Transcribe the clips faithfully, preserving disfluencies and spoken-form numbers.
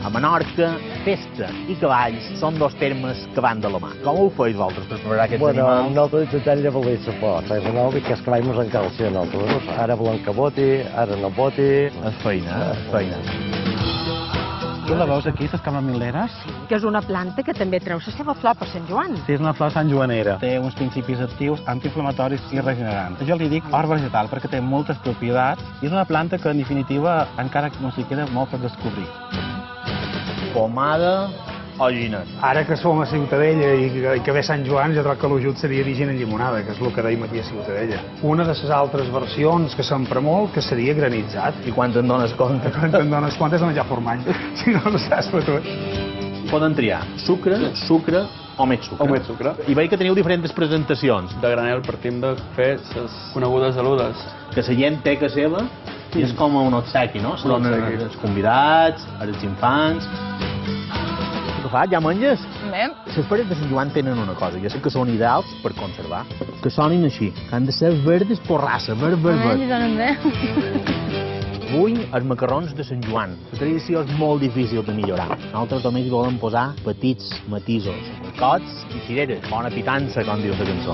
A Menorca, festa i cavalls són dos termes que van de la mà. Com ho feis vosaltres per preparar aquests bueno, animals? nosaltres intentem llevar-li la por. Fes de nou, que els cavalls ens encalcien nosaltres. Ara volen que voti, ara no voti. És feina, eh? És feina. Tu la veus aquí, les camamileres? Que és una planta que també treu la seva flor per Sant Joan. Sí, és una flor santjoanera. Té uns principis actius antiinflamatoris i regenerants. Jo li dic or vegetal perquè té moltes propietats i és una planta que, en definitiva, encara no s'hi queda molt per descobrir. Pomada o llinet? Ara que som a Ciutadella i que, i que ve Sant Joan, jo trobo que l'ajut seria dir gin en llimonada, que és el que dèiem aquí a Ciutadella. Una de les altres versions que s'empra molt, que seria granitzat. I quan te'n dones compte? Quan te'n dones compte és de menjar formany, si no, no saps per tot. Poden triar sucre, sucre o més sucre. O més sucre. I veig que teniu diferents presentacions. De granel partim de fer les conegudes aludes. Que la gent té que seva i és com un obsequi, no? Són obsequi. els convidats, els infants. Què fa? Ja menges? Bé. Les pares de Sant Joan tenen una cosa, jo sé que són ideals per conservar, que sonin així, que han de ser verdes porrassa, verd, verd, verd. Ai, sonen bé. Avui, els macarrons de Sant Joan. La tradició és molt difícil de millorar. Nosaltres només hi volem posar petits matisos, cots i cireres. Bona pitança, com diu la cançó.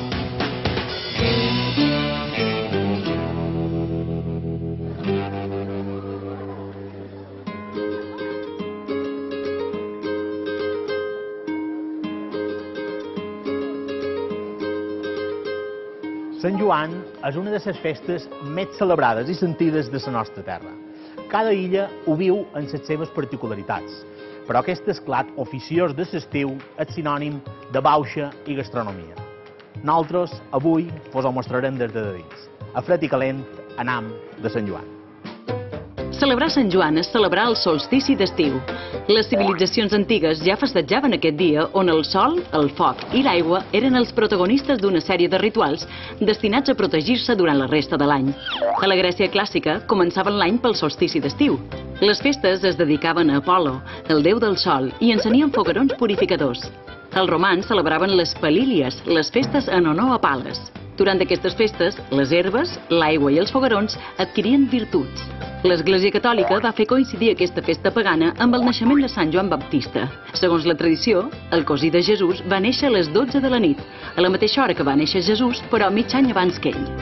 Sant Joan és una de les festes més celebrades i sentides de la nostra terra. Cada illa ho viu en les seves particularitats, però aquest esclat oficiós de l'estiu és sinònim de bauxa i gastronomia. Nosaltres, avui, vos ho mostrarem des de dins. A fred i calent, anam de Sant Joan. Celebrar Sant Joan és celebrar el solstici d'estiu. Les civilitzacions antigues ja festejaven aquest dia on el sol, el foc i l'aigua eren els protagonistes d'una sèrie de rituals destinats a protegir-se durant la resta de l'any. A la Grècia clàssica començaven l'any pel solstici d'estiu. Les festes es dedicaven a Apol·lo, el déu del sol, i encenien foguerons purificadors. Els romans celebraven les Palílies, les festes en honor a Pal·les. Durant aquestes festes, les herbes, l'aigua i els foguerons adquirien virtuts. L'Església Catòlica va fer coincidir aquesta festa pagana amb el naixement de Sant Joan Baptista. Segons la tradició, el cosí de Jesús va néixer a les dotze de la nit, a la mateixa hora que va néixer Jesús, però mig any abans que ell.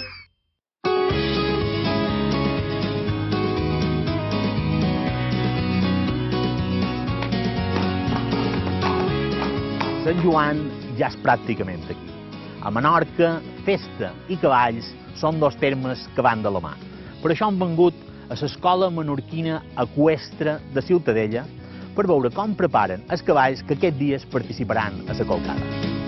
Sant Joan ja és pràcticament aquí. A Menorca, festa i cavalls són dos termes que van de la mà. Per això hem vengut a l'escola menorquina eqüestre de Ciutadella per veure com preparen els cavalls que aquests dies participaran a la colcada.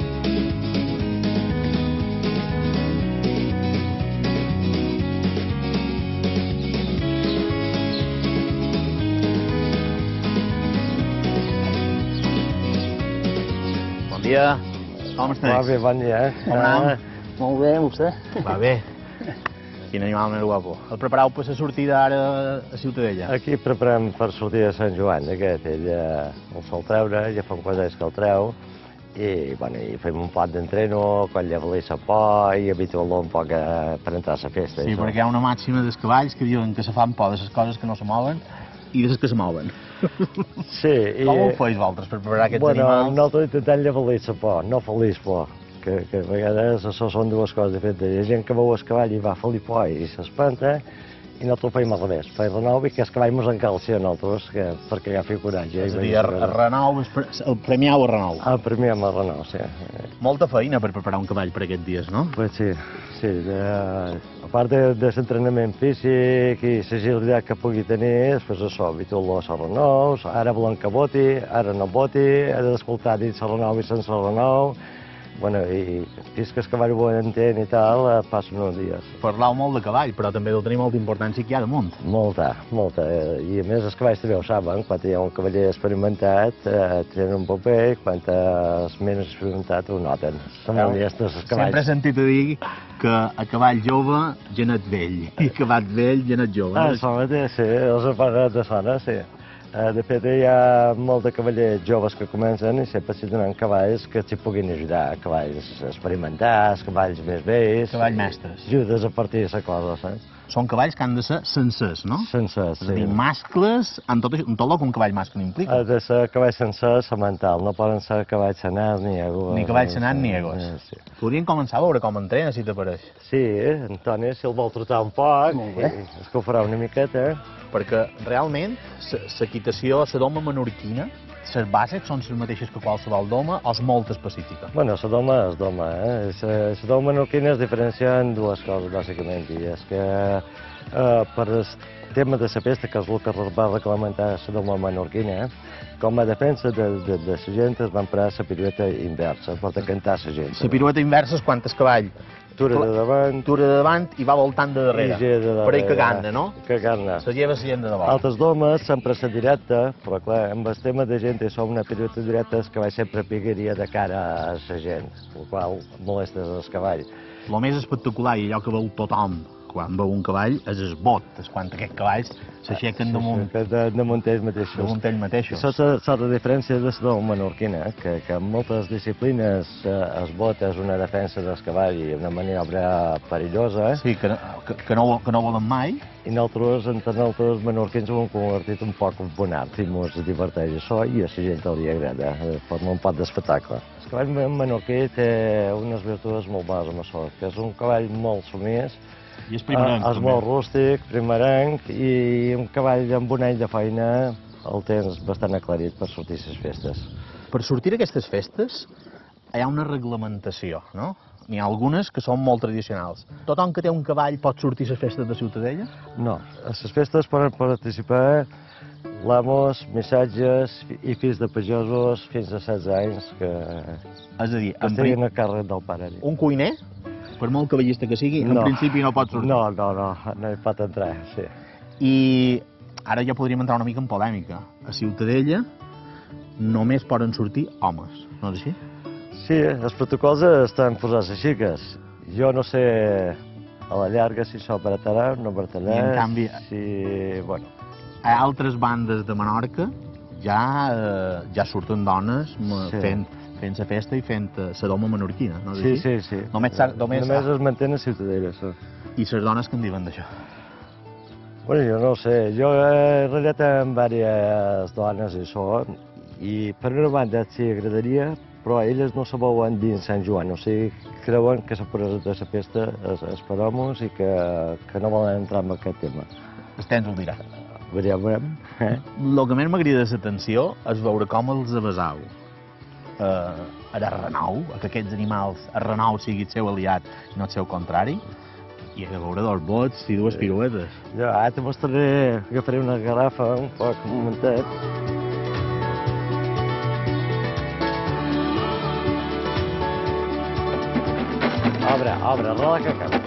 Bon dia. Com estàs? Va bé, bon dia. Com anem? Molt bé, vostè? Va bé. Quin animal més guapo. El prepareu per la sortida ara a Ciutadella? Aquí preparem per sortir de Sant Joan, aquest. Ell el sol treure, ja fa un quasi que el treu, i, bueno, i fem un plat d'entreno, quan lleva-li la por i habitual-lo un poc per entrar a la festa. Sí, perquè hi ha una màxima dels cavalls que diuen que se fan por de les coses que no se mouen i de les que se mouen. Sí. I, Com ho feis vosaltres per preparar aquests bueno, animals? Bueno, nosaltres intentem llevar-li la por, no fer-li por. Que, que a vegades això són dues coses diferents. Hi ha gent que veu el cavall i va fer-li por i s'espanta, i nosaltres ho feim al revés. Fem renou i que el cavall ens encalcia a nosaltres, que, perquè agafi coratge. És a dir, el renou, el premiau o renou? El premiau amb el renou, sí. Molta feina per preparar un cavall per aquests dies, no? Pues sí, sí. De, a part de, de l'entrenament físic i l'agilitat que pugui tenir, després això, habitual els renous, ara volen que voti, ara no voti, ha d'escoltar dins el renou i sense el renou. Bueno, i fins que el cavall ho entén i tal, passen uns dies. Parlau molt de cavall, però també deu tenir molta importància que hi ha damunt. Molta, molta. I a més els cavalls també ho saben. Quan hi ha un cavaller experimentat, eh, tenen un paper, i quan és menys experimentat ho noten. Són molt llestos els cavalls. Sempre he sentit a dir que a cavall jove, genet vell, i a cavall vell, genet jove. Ah, això mateix, sí, els pares de sona, sí. De fet, hi ha molts de cavallers joves que comencen i sempre s'hi donen cavalls que s'hi puguin ajudar, cavalls experimentats, cavalls més vells. Cavalls mestres. Ajudes a partir de la cosa, saps? són cavalls que han de ser sencers, no? Sencers, És a dir, sí. mascles, amb tot, amb tot el que un cavall mascle implica. Ha de ser cavalls sencers semental, no poden ser cavalls senars ni egos. Ni cavalls senars ni egos. Sí. Podríem començar a veure com entrena, si t'apareix. Sí, Antoni, si el vol trotar un poc, és que ho farà una miqueta. Perquè realment l'equitació, la doma menorquina, les bases són les mateixes que qualsevol doma o és molt específica? Bueno, la doma és doma, eh? La doma menorquina es diferencia en dues coses, bàsicament, i és que eh, per el tema de la pesta, que és el que va reglamentar la doma menorquina, com a defensa de, de, de la gent es va emprar la pirueta inversa per decantar la gent. La pirueta inversa és quan el cavall tura de davant, tura de davant i va voltant de darrere, de darrere. per ahí cagant-ne, no? Cagant-ne. Se lleva la gent de davant. Altres domes sempre la directa, però clar, amb el tema de gent i som una pirueta directa, el cavall sempre pigaria de cara a la gent, el qual molesta el cavall. El més espectacular i allò que veu tothom quan veu un cavall és el bot, és quan aquests cavalls s'aixequen damunt, sí, sí, damunt ells mateixos. damunt ells mateixos. Això és la diferència de la doma menorquina, que, que en moltes disciplines eh, el bot és una defensa del cavall i una maniobra perillosa. Eh? Sí, que, que, que, no, que no volen mai. I nosaltres, entre nosaltres menorquins, ho hem convertit un poc en un art i ens diverteix això i a la gent li agrada, forma un pot d'espectacle. El cavall menorquí té unes virtuts molt bones amb això, que és un cavall molt sumís, I és primerenc, és molt rústic, primerenc, i un cavall amb un any de feina el tens bastant aclarit per sortir a les festes. Per sortir a aquestes festes hi ha una reglamentació, no? N'hi ha algunes que són molt tradicionals. Tothom que té un cavall pot sortir a les festes de Ciutadella? No, a les festes poden participar l'amos, missatges i fills de pagesos fins a setze anys que, És a dir, que estiguin a càrrec del pare. Un cuiner, per molt cavallista que sigui, no. en principi no pot sortir. No, no, no, no hi pot entrar, sí. I ara ja podríem entrar una mica en polèmica. A Ciutadella només poden sortir homes, no és així? Sí, els protocols estan posats així, que jo no sé a la llarga si això baratarà o no baratarà. I en canvi, si, bueno. a altres bandes de Menorca ja, eh, ja surten dones sí. fent fent la festa i fent la doma menorquina, no és sí, així? Sí, sí, sí. Només, només, només es mantén a Ciutadella, sí. I les dones que en diuen d'això? Bueno, jo no ho sé. Jo he ratllat amb diverses dones i això, i per una banda sí agradaria, però elles no se veuen dins Sant Joan, o sigui, creuen que la presa de la festa és, és per homes i que, que no volen entrar en aquest tema. El temps ho dirà. Veurem, veurem. Eh? El que més m'agrada l'atenció és veure com els avasau eh, a renou, a que aquests animals, a renou sigui el seu aliat i no el seu contrari, i a veure dos bots i dues piruetes. Jo ara te mostraré, agafaré una garrafa un poc, un momentet. Obre, obre, roda que acaba.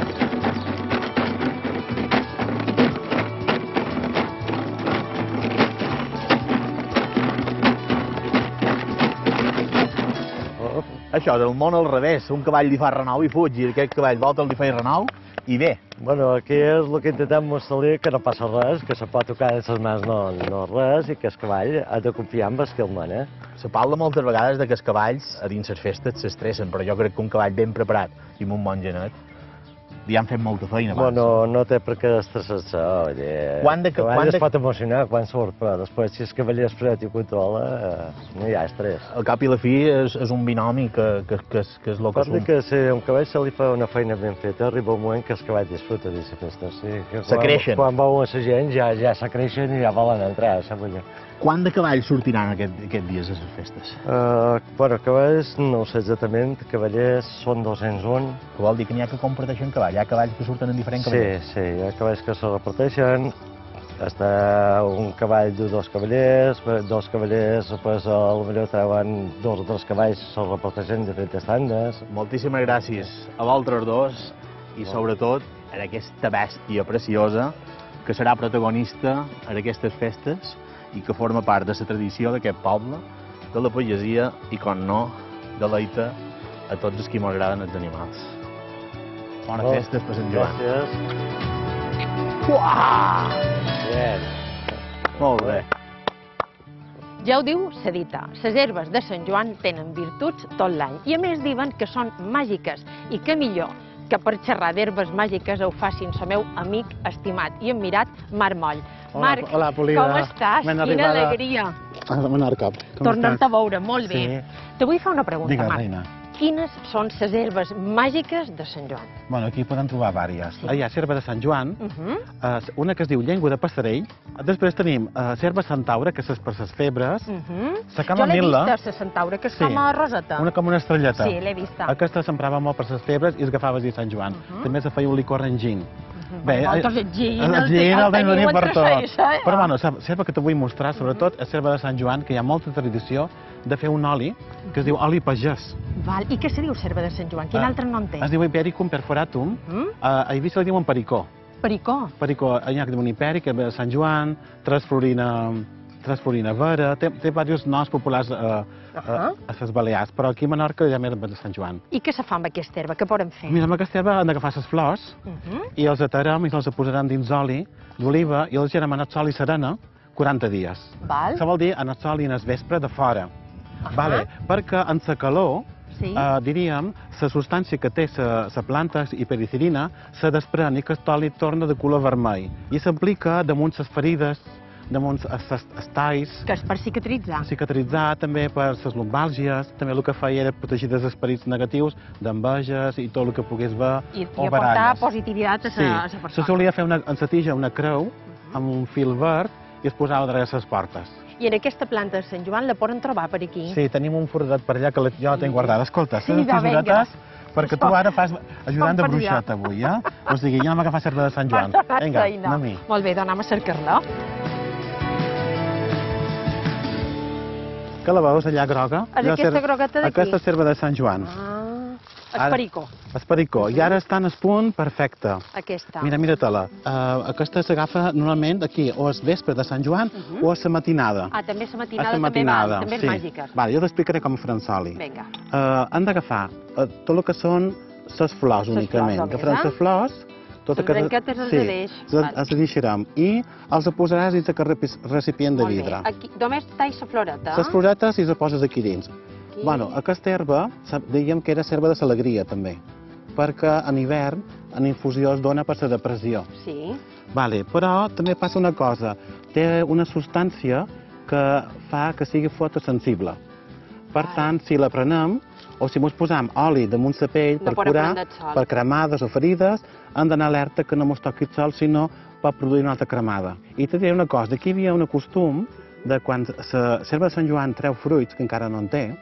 Això, del món al revés, un cavall li fa renou i fuig, i aquest cavall volta li fa renou i bé. Bueno, aquí és el que intentem mostrar que no passa res, que se pot tocar de les mans no, no res i que el cavall ha de confiar en el que el mana. Se parla moltes vegades de que els cavalls a dins les festes s'estressen, però jo crec que un cavall ben preparat i amb un bon genet li han fet molta feina abans. Bueno, no té per què estressar-se, oye. Quan de, el cavall quan es de... pot emocionar quan surt, però després si el cavaller és fred i controla, eh, no hi ha estrès. Al cap i la fi és, és un binomi que, que, que, és, que és el que som. que si un cavall se li fa una feina ben feta, arriba un moment que el cavall disfruta de la festa. O sigui, que se quan, creixen. Quan veuen la gent ja, ja se creixen i ja volen entrar, sap allò. Quant de cavalls sortiran aquest, aquest dies a les festes? Uh, bueno, cavalls no ho sé exactament, cavallers són dos-cents un. Que vol dir que n'hi ha que comparteixen cavall, hi ha cavalls que surten en diferents cavallers? Sí, sí, hi ha cavalls que se reparteixen, està un cavall de dos cavallers, dos cavallers, pues, potser treuen dos o tres cavalls, se reparteixen en diferents tandes. Moltíssimes gràcies a vosaltres dos i sobretot a aquesta bèstia preciosa que serà protagonista en aquestes festes i que forma part de la tradició d'aquest poble, de la pagesia i, com no, deleita a tots els que m'agraden els animals. Bones oh, festes per Sant Joan. Gràcies. Uah! Bien. Molt bé. Ja ho diu la dita, les herbes de Sant Joan tenen virtuts tot l'any i a més diuen que són màgiques i que millor que per xerrar d'herbes màgiques ho facin el meu amic estimat i admirat Marc Moll. Marc, com estàs? Quina alegria. Bon cop. Tornar-te a veure, molt bé. Te vull fer una pregunta, Marc. Digues, reina. Quines són les herbes màgiques de Sant Joan? Bueno, aquí podem trobar diverses. Hi ha l'herba de Sant Joan, una que es diu llengua de passerell, després tenim l'herba centaura, que és per les febres, la camamil·la... Jo l'he vista, la centaura, que és com a roseta. Una com una estrelleta. Sí, l'he vista. Aquesta s'emprava molt per les febres i es agafaves a Sant Joan. També se feia un licor en gin. Nosaltres el gin el tenim per tot. Però bueno, l'herba que te vull mostrar, sobretot, és l'herba de Sant Joan, que hi ha molta tradició de fer un oli que es diu oli pagès. I què se diu l'herba de Sant Joan? Quin altre nom té? Es diu Hipericum perforatum. A Eivissa li diuen pericó. Pericó? Pericó. Hi ha un hipèric, herba de Sant Joan, trasflorina... Trasflorina vera, té, té diversos noms populars a, a, a les Balears, però aquí a Menorca hi ha herba de Sant Joan. I què se fa amb aquesta herba? Què podem fer? Mira, amb aquesta herba hem d'agafar les flors i els atarem i els posarem dins oli d'oliva i els gerem en el sol i serena quaranta dies. Val. Això vol dir en el sol i en el vespre de fora. Vale. Perquè en la calor, diríem, la substància que té la planta hipericilina se desprèn i aquest oli torna de color vermell i s'aplica damunt les ferides, damunt els talls. Que és per cicatritzar. Cicatritzar, també per les lumbàlgies. També el que feia era protegir dels esperits negatius, d'enveges i tot el que pogués ver. I aportar positivitat a la persona. Se solia fer en la tija una creu amb un fil verd i es posava darrere les portes. I en aquesta planta de Sant Joan la poden trobar per aquí? Sí, tenim un foradet per allà que jo la tinc guardada. Escolta, les tisoretes, perquè tu ara fas ajudant de bruixeta avui, eh? O sigui, jo anem a agafar l'herba de Sant Joan. Vinga, anem-hi. Molt bé, doncs anem a cercar-la. Que la veus allà groga? És aquesta grogueta d'aquí? Aquesta és l'herba de Sant Joan. Ah, espericó. Espericó. I ara està en el punt perfecte. Aquesta. Mira, mira-te-la. Aquesta s'agafa normalment aquí, o és vespre de Sant Joan, o és la matinada. Ah, també és la matinada, també val, també és màgica. Vale, jo t'explicaré com fer el Vinga. Han d'agafar tot el que són les flors únicament. Agafarem les flors, les branquetes els adeix. Els deixarem i els posaràs dins aquest recipient de vidre. Només talls la floreta? Les floretes i les poses aquí dins. Bueno, aquesta herba, dèiem que era herba de l'alegria, també, perquè en hivern, en infusió, es dona per la depressió. Sí. Vale, però també passa una cosa, té una substància que fa que sigui fotosensible. Per tant, si la prenem, o si ens posam oli damunt la pell per curar, per cremades o ferides, hem d'anar alerta que no ens toqui el sol, sinó pot produir una altra cremada. I te diré una cosa, aquí hi havia un costum de quan l'herba de Sant Joan treu fruits, que encara no en té,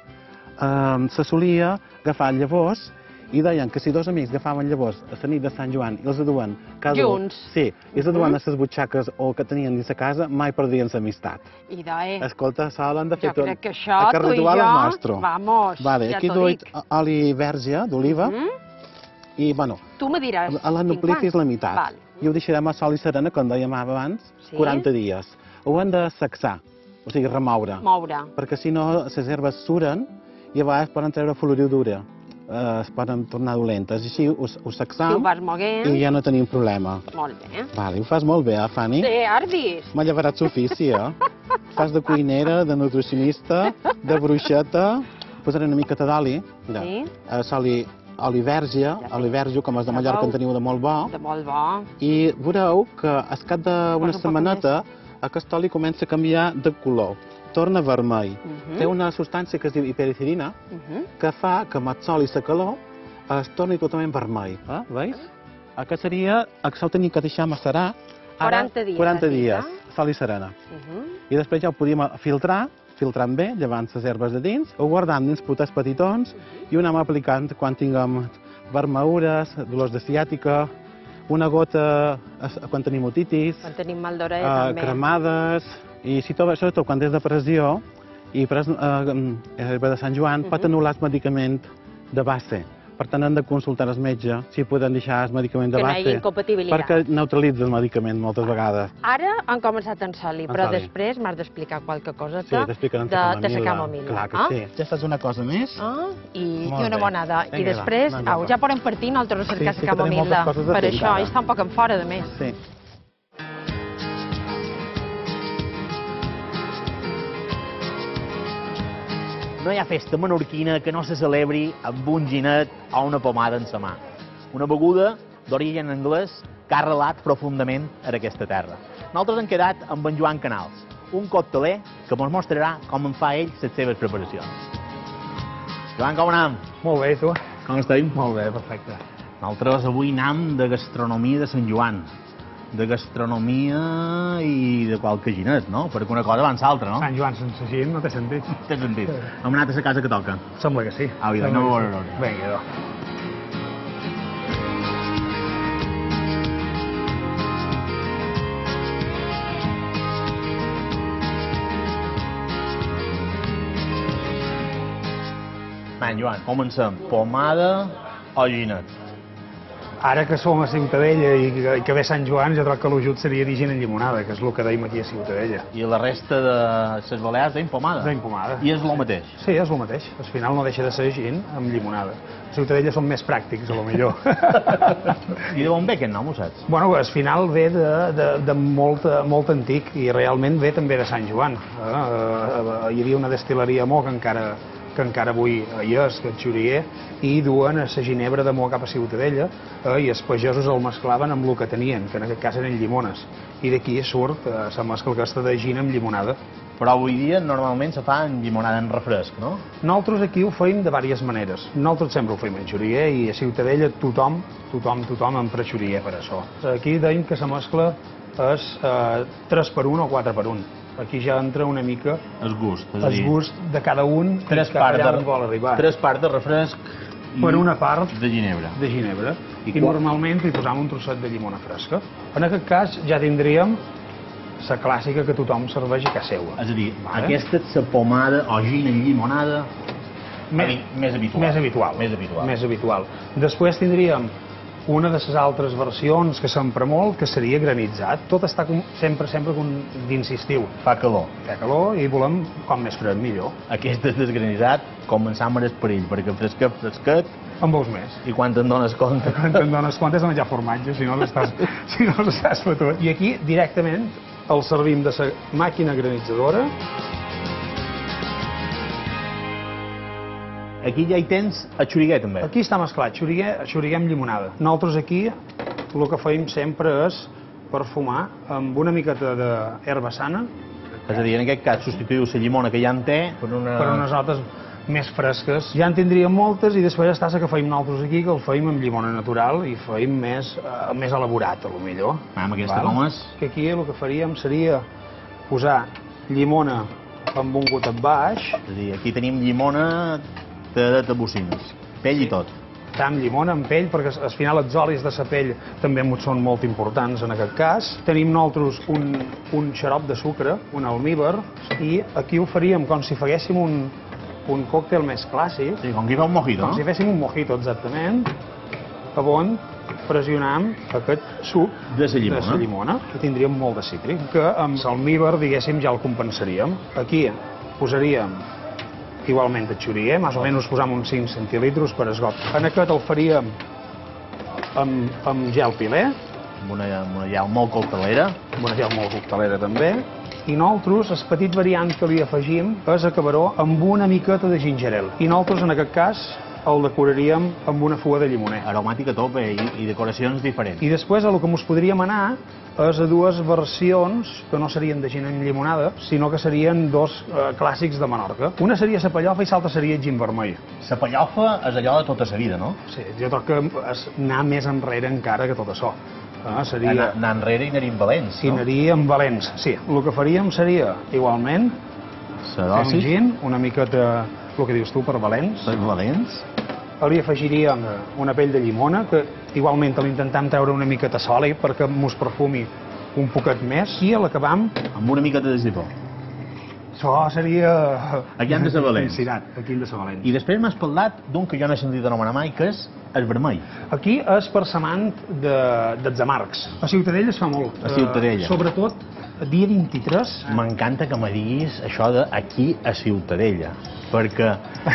se solia agafar llavors i deien que si dos amics agafaven llavors a la nit de Sant Joan i els aduen cada junts. Sí, i els aduen a les butxaques o que tenien dins la casa, mai perdien l'amistat. I de... Escolta, això l'han de fer tot. Jo crec que això, tu i jo, vamos, ja t'ho dic. Aquí duit oli verge d'oliva i, bueno... Tu me diràs... A la nuplicis la meitat. I ho deixarem a sol i serena, com dèiem abans, quaranta dies. Ho hem de sacsar, o sigui, remoure. Moure. Perquè si no, les herbes suren i a vegades poden treure floridura, es poden tornar dolentes. I així ho sacsam i ja no tenim problema. Molt bé. Vale, ho fas molt bé, eh, Fanny? Sí, Ardis. M'ha llevarat l'ofici, eh? Fas de cuinera, de nutricionista, de bruixeta. Posaré una miqueta d'oli. Sí. Oli, oli verge, oli verge, com els de Mallorca en teniu de molt bo. De molt bo. I veureu que al cap d'una setmaneta aquest oli comença a canviar de color. Torna vermell. Té una substància que es diu hipericilina, que fa que amb el sol i la calor es torni totalment vermell. Veus? Aquest seria, això ho tenim que deixar macerar quaranta dies, sol i serena. I després ja ho podíem filtrar, filtrant bé, llevant les herbes de dins, ho guardant dins potets petitons i ho anem aplicant quan tinguem vermellures, dolors de ciàtica, una gota quan tenim otitis, quan tenim mal d'orella també, cremades, i si tot, sobretot quan és depressió i pres herba de Sant Joan, pot anul·lar el medicament de base. Per tant, hem de consultar el metge si poden deixar el medicament de base. Que no hi hagi incompatibilitat. Perquè neutralitza el medicament moltes vegades. Ara han començat en soli, però després m'has d'explicar qualque coseta de la camomil·la. Clar que sí. Ja saps una cosa més? I una bonada. I després, ja podem partir nosaltres a cercar la camomil·la. Per això, ell està un poc en fora, de més. Sí. No hi ha festa menorquina que no se celebri amb un ginet o una pomada en la mà. una beguda d'origen anglès que ha arrelat profundament en aquesta terra. Nosaltres hem quedat amb en Joan Canals, un cocteler que ens mostrarà com en fa ell les seves preparacions. Joan, com anem? Molt bé, i tu? Com estem? Molt bé, perfecte. Nosaltres avui anem de gastronomia de Sant Joan, de gastronomia i de qualque ginet, no? Perquè una cosa va amb l'altra, no? Sant Joan sense gin no té sentit. Té sentit. Hem anat a la casa que toca. Sembla que sí. Au, anem a veure. Vinga, doncs. Ben, Joan, comencem. Pomada o ginet? Ara que som a Ciutadella i que, i que ve Sant Joan, jo crec que l'ajut seria dir gin en llimonada, que és el que deim aquí a Ciutadella. I la resta de les Balears deim pomada? Deim pomada. I és el mateix? Sí, és el mateix. Al final no deixa de ser gin amb llimonada. A Ciutadella són més pràctics, a lo millor. I d'on ve aquest nom, ho saps? Bueno, al final ve de, de, de molt, molt antic i realment ve també de Sant Joan. Eh, eh, hi havia una destil·leria a Mo que encara que encara avui hi és, que és Xurier, i duen a la ginebra de Mo cap a Ciutadella, eh, i els pagesos el mesclaven amb el que tenien, que en aquest cas eren llimones. I d'aquí surt eh, la mescla aquesta de gin amb llimonada. Però avui dia normalment se fa en llimonada en refresc, no? Nosaltres aquí ho feim de diverses maneres. Nosaltres sempre ho feim en Xurier i a Ciutadella tothom, tothom, tothom empra Xurier per això. Aquí deim que la mescla és eh, tres per un o quatre per un. Aquí ja entra una mica el gust, és el dir, gust de cada un tres cap allà de, on vol arribar. Tres parts de refresc i per una part de ginebra. De ginebra. I, I normalment hi posam un trosset de llimona fresca. En aquest cas ja tindríem la clàssica que tothom serveix a casa seva. És a dir, vale? Aquesta és la pomada o gin en llimonada més, més habitual. Més habitual. Més habitual. Més habitual. Després tindríem una de les altres versions que s'empra molt, que seria granitzat. Tot està com, sempre, sempre dins estiu. Fa calor. Fa calor i volem com més fred millor. Aquest és desgranitzat, començam amb el perill, perquè fresquet, fresquet... En veus més. I quan te'n dones compte? Quan te'n dones compte és de menjar formatge, si no l'estàs si no l'estàs fotut. I aquí, directament, el servim de la màquina granitzadora. Aquí ja hi tens el xuriguer, també. Aquí està mesclat, xuriguer, xuriguer amb llimonada. Nosaltres aquí el que feim sempre és perfumar amb una miqueta d'herba sana. És a dir, en aquest cas substituïu la llimona que ja en té per, una... per unes notes més fresques. Ja en tindríem moltes i després està la que feim nosaltres aquí, que el feim amb llimona natural i feim més, uh, més elaborat, a lo millor. Ah, amb aquesta com és? Que aquí el que faríem seria posar llimona amb un gotet baix. És a dir, aquí tenim llimona de tabussines, pell i tot. Tant llimona amb pell, perquè al final els olis de la pell també són molt importants en aquest cas. Tenim nosaltres un, un xarop de sucre, un almíbar, i aquí ho faríem com si faguéssim un, un còctel més clàssic. Sí, com que hi fa un mojito, com no? Com si féssim un mojito, exactament, on pressionam aquest suc de la llimona. De la llimona, que tindríem molt de cítric, que amb l'almíbar, diguéssim, ja el compensaríem. Aquí posaríem igualment el xuriguer, més o menys posam uns cinc centilitros per esgot. En aquest el faríem amb, amb gel pilé. Amb una, amb una gel molt coctelera. Amb una gel molt coctelera també. I nosaltres, el petit variant que li afegim és acabaró amb una miqueta de gingerel. I nosaltres, en aquest cas, el decoraríem amb una fuga de llimoner. Aromàtica a tope i, i decoracions diferents. I després el que ens podríem anar és a dues versions que no serien de gin amb llimonada, sinó que serien dos eh, clàssics de Menorca. Una seria la pellofa i l'altra seria el gin vermell. La pellofa és allò de tota la vida, no? Sí, jo crec que és anar més enrere encara que tot això. Eh, seria... Anar, anar enrere i anar-hi valents, no? I anar-hi amb valents, sí. El que faríem seria, igualment, un gin, una miqueta, el que dius tu, per valents. Per valents? Li afegiríem una pell de llimona, que igualment l'intentam treure una miqueta sòlid perquè mos perfumi un poquet més, i l'acabam amb una miqueta de zipó. Això seria... Aquí han de ser valents. Aquí han de ser valents. I després m'has parlat d'un que jo no he sentit anomenar mai, que és el vermell. Aquí és per l'amant de, dels amargs. A Ciutadella es fa molt. A Ciutadella. Uh, sobretot, dia vint-i-tres... M'encanta que me diguis això d'aquí a Ciutadella, perquè...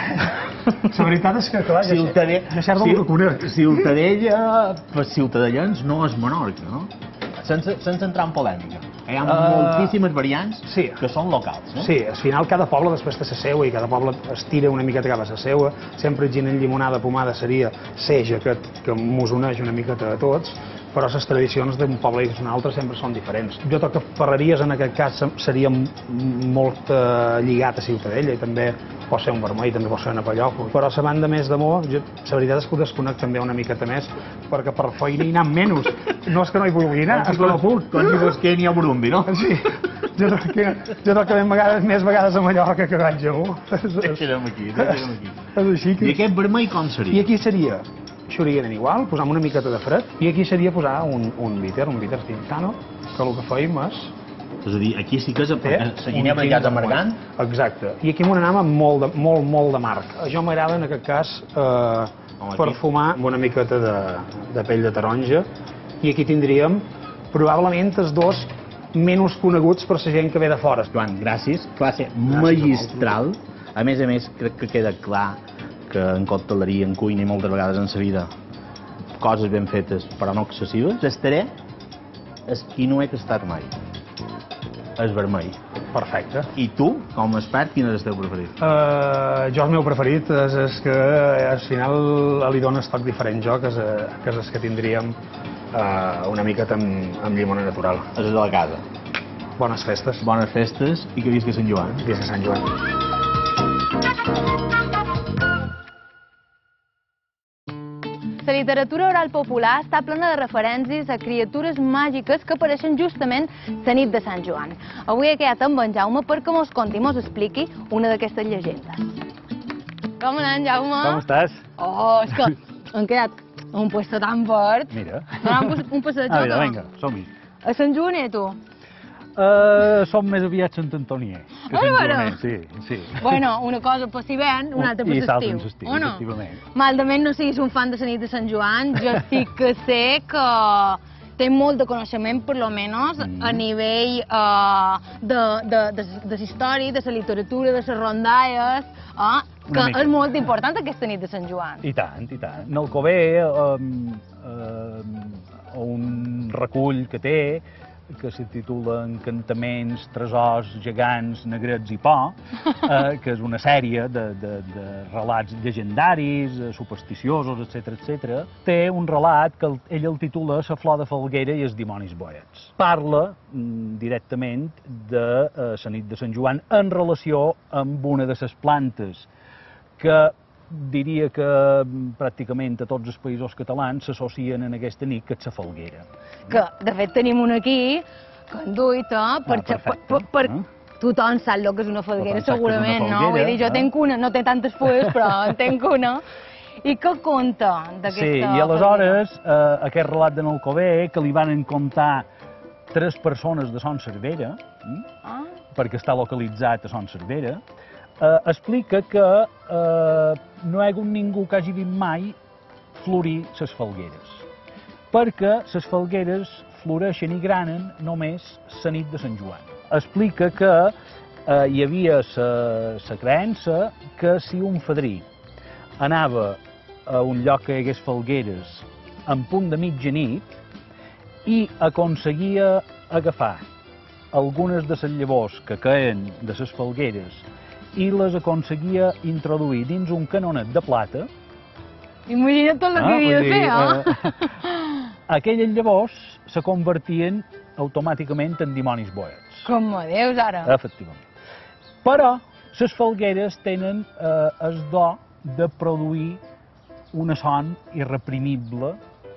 La veritat és que, clar, Ciutadella, ja xerda el que conec. Ciutadella, per ciutadellans, no és Menorca, no? Sense, sense entrar en polèmica. Hi ha moltíssimes variants que són locals, no? Sí, al final cada poble després té la seua i cada poble es tira una miqueta cap a la seua. Sempre gin en llimonada pomada seria seix aquest que mos uneix una miqueta a tots, però les tradicions d'un poble i d'un altre sempre són diferents. Jo crec que Ferreries en aquest cas seria molt lligat a Ciutadella i també pot ser un vermell, també pot ser un apallòfol. Però a la banda més d'amor, la veritat és que ho desconec també una miqueta més, perquè per feina hi anem menys. No és que no hi vulgui anar, és que no puc. Com si fos que n'hi ha Brumbi, no? Sí, jo crec que vegades, més vegades a Mallorca que vaig a un. Deixarem aquí, deixarem aquí. És així que... I aquest vermell com seria? I aquí seria, xorigueren igual, posam una miqueta de fred, i aquí seria posar un, un bitter, un bitter tintano, que el que feim és... És a dir, aquí sí que és la ginebra ja és amargant. Exacte. I aquí m'ho anem amb molt, de, molt, molt de marc. A jo m'agrada, en aquest cas, eh, perfumar amb una miqueta de, de pell de taronja. I aquí tindríem, probablement, els dos menys coneguts per la gent que ve de fora. Joan, gràcies. Classe magistral. A més a més, crec que queda clar que en cocteleria, en cuina i moltes vegades en la vida, coses ben fetes però no excessives. Tastaré el quinoa que he tastat mai. És vermell. Perfecte. I tu, com a expert, quin és el teu preferit? Uh, jo el meu preferit és, és que al final li dones toc diferent jo, que és, que és el que tindríem uh, una miqueta amb, amb llimona natural. És de la casa. Bones festes. Bones festes i que visca Sant Joan. Visca Sant Joan. La literatura oral popular està plena de referències a criatures màgiques que apareixen justament la nit de Sant Joan. Avui he quedat amb en Jaume perquè mos conti i mos expliqui una d'aquestes llegendes. Com anem, Jaume? Com estàs? Oh, és que hem quedat en un puesto tan fort. Mira. Donem un passeig, a veure, vinga, som-hi. A Sant Joaner, tu? Uh, som més aviat Sant Antonier que Sant Joaner, sí, sí. Bueno, una cosa per si ven, una altra per l'estiu. I l'estiu, efectivament. Malament no siguis un fan de la nit de Sant Joan, jo sí que sé que té molt de coneixement, per lo menos, mm. a nivell uh, de, de, de, de la història, de la literatura, de les rondalles, uh, que és molt important aquesta nit de Sant Joan. I tant, i tant. En Alcover, um, uh, un recull que té, que se titula Encantaments, tresors, gegants, negrets i por, eh, que és una sèrie de, de, de relats llegendaris, supersticiosos, etcètera, etcètera. Té un relat que el, ell el titula La flor de falguera i els dimonis boets. Parla mm, directament de eh, la nit de Sant Joan en relació amb una de les plantes que diria que pràcticament a tots els països catalans s'associen en aquesta nit, que és la falguera. Que, de fet, tenim una aquí, que en duita, per, ah, per, per, per eh? tothom sap el que és una falguera, segurament, no? Vull dir, jo eh? tenc una, no té tantes fulles, però en tenc una. I què conta d'aquesta falguera? Sí, i aleshores, eh, aquest relat d'en Alcover, que li van contar tres persones de Son Cervera, eh? ah. perquè està localitzat a Son Cervera, Uh, explica que uh, no hi ha hagut ningú que hagi vist mai florir les falgueres, perquè les falgueres floreixen i granen només la nit de Sant Joan. Explica que uh, hi havia la creença que si un fadrí anava a un lloc que hi hagués falgueres en punt de mitjanit i aconseguia agafar algunes de les llavors que caien de les falgueres i les aconseguia introduir dins un canonet de plata. Imagina't tot el que havia de fer, eh? Aquelles llavors se convertien automàticament en dimonis boets. Com a Déus, ara. Efectivament. Però les falgueres tenen eh, el do de produir una son irreprimible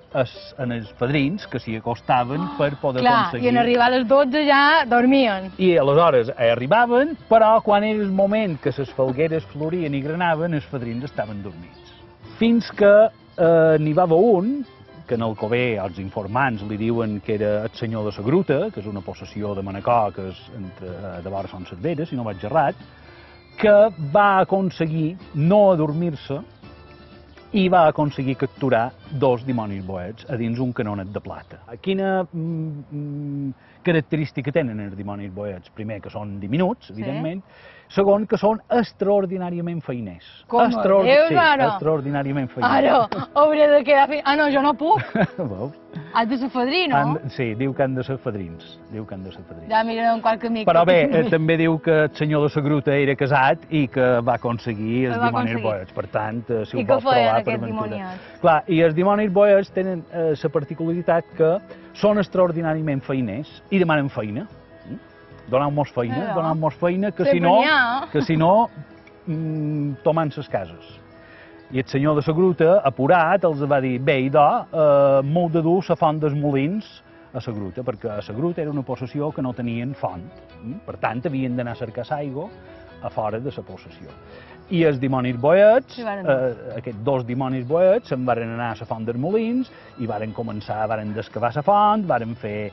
en els padrins que s'hi acostaven oh, per poder clar, aconseguir... I en arribar a les dotze ja dormien. I aleshores hi arribaven, però quan era el moment que les falgueres florien i granaven, els padrins estaven dormits. Fins que eh, n'hi va haver un, que en Alcover els informants li diuen que era el senyor de la Gruta, que és una possessió de Manacor, que és entre, eh, de vora Son Cervera, si no vaig errat, que va aconseguir no adormir-se i va aconseguir capturar dos dimonis boets a dins un canonet de plata. Quina mm, característica tenen els dimonis boets? Primer, que són diminuts, evidentment. Sí. Segon, que són extraordinàriament feiners. Com Extraordi Déus, sí, ara? extraordinàriament feiners. Ara, hauré de quedar... Fe... Ah, no, jo no puc. Veus? Has de ser fadrí, no? Sí, diu que han de ser fadrins. Diu que han de ser fadrins. Ja mirarem qualque amic. Però bé, també diu que el senyor de la Gruta era casat i que va aconseguir els dimonis boiets. Per tant, si ho vols provar per aventura. Clar, i els dimonis boiets tenen la particularitat que són extraordinàriament feiners i demanen feina. Doneu-nos feina, doneu-nos feina, que si no, que si no, tomen ses cases. I el senyor de la Gruta, apurat, els va dir, bé, idò, m'heu de dur la font dels molins a la Gruta, perquè a la Gruta era una possessió que no tenien font. Per tant, havien d'anar a cercar aigua a fora de la possessió. I els dimonis boiets, aquests dos dimonis boiets, se'n van anar a la font dels molins i van començar, van descavar la font, van fer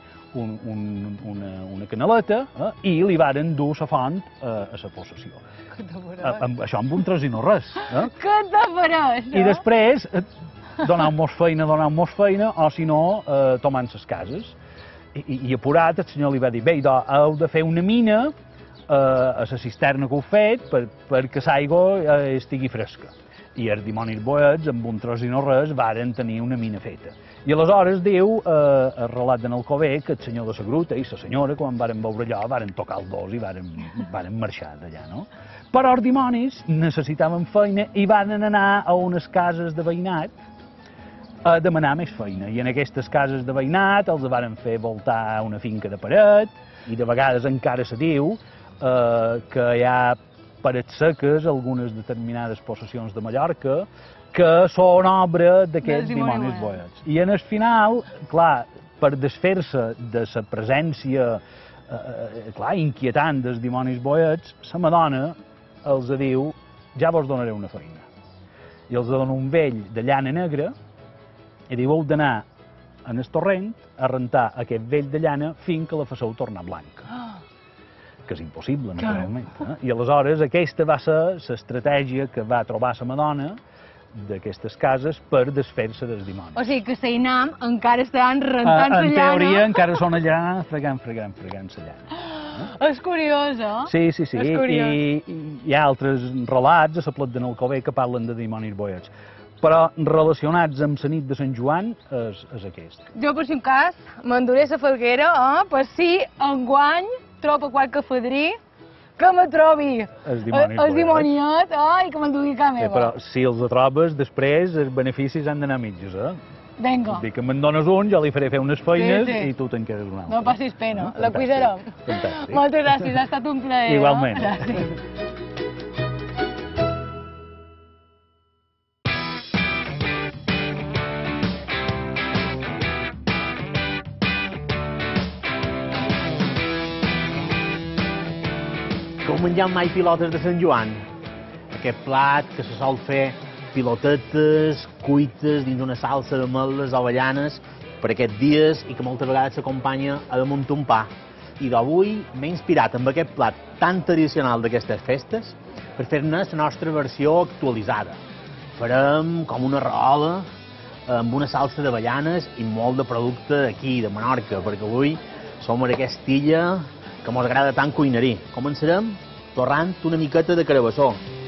una canaleta i li van dur la font a la possessió. Això amb un tros i no res. Què te faràs? I després, doneu-nos feina, doneu-nos feina, o si no, tomant les cases. I apurat, el senyor li va dir, bé, heu de fer una mina a la cisterna que heu fet perquè l'aigua estigui fresca. I els dimonis boiets, amb un tros i no res, varen tenir una mina feta. I aleshores diu, el relat d'en Alcover, que el senyor de la Gruta i la senyora, quan varen veure allò, varen tocar el dos i varen marxar d'allà, no? Però els dimonis necessitaven feina i van anar a unes cases de veïnat a demanar més feina. I en aquestes cases de veïnat els varen fer voltar una finca de paret i de vegades encara se diu que hi ha parets seques, algunes determinades possessions de Mallorca, que són obra d'aquests dimonis boiets. I en el final, clar, per desfer-se de la presència inquietant dels dimonis boiets, la Madonna els diu, ja vos donaré una feina. I els dona un vell de llana negra i diu, heu d'anar en el torrent a rentar aquest vell de llana fins que la faceu tornar blanca. Que és impossible, naturalment. I aleshores aquesta va ser l'estratègia que va trobar la Madonna d'aquestes cases per desfer-se dels dimonis. O sigui que l'Einam encara estan rentant la llana. En teoria encara són allà fregant, fregant, fregant la llana. És curiós, eh? Sí, sí, sí. I hi ha altres relats a la Plat de Alcover que parlen de dimonis boiets. Però relacionats amb la nit de Sant Joan és aquest. Jo, per si un cas, m'enduré la falguera, per si enguany trobo qualque fadrí que me trobi els dimoniet i que m'endugui a casa meva. Però si els trobes, després els beneficis han d'anar mitges, eh? Vinga. Dic que me'n dones un, jo li faré fer unes feines i tu te'n quedes un altre. No passis pena, la cuidarem. Fantàstic. Moltes gràcies, ha estat un plaer. Igualment. Gràcies. Que heu menjat mai pilotes de Sant Joan? Aquest plat que se sol fer pilotetes, cuites dins una salsa de meles o avellanes per aquests dies i que moltes vegades s'acompanya a damunt un pa. I d'avui m'he inspirat amb aquest plat tan tradicional d'aquestes festes per fer-ne la nostra versió actualitzada. Farem com una rola amb una salsa d'avellanes i molt de producte d'aquí, de Menorca, perquè avui som a aquesta illa que ens agrada tant cuinar-hi. Començarem torrant una miqueta de carabassó.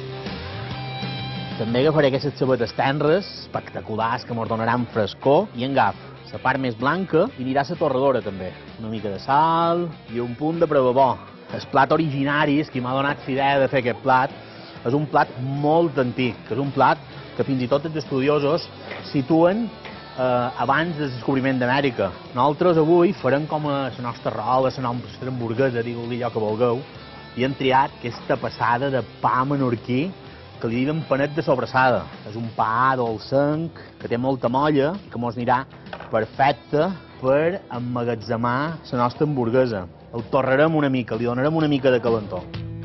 També agafaré aquestes cebetes tenres, espectaculars, que ens donaran frescor, i engaf la part més blanca i anirà la torradora també. Una mica de sal i un punt de prebabó. El plat originari, qui m'ha donat la idea de fer aquest plat, és un plat molt antic, que és un plat que fins i tot els estudiosos situen eh, abans del descobriment d'Amèrica. Nosaltres avui farem com a la nostra rola, la nostra hamburguesa, digueu-li allò que vulgueu, i hem triat aquesta passada de pa menorquí que li diuen panet de sobrassada. És un pa dolcenc, que té molta molla, que mos anirà perfecte per emmagatzemar la nostra hamburguesa. El torrarem una mica, li donarem una mica de calentor.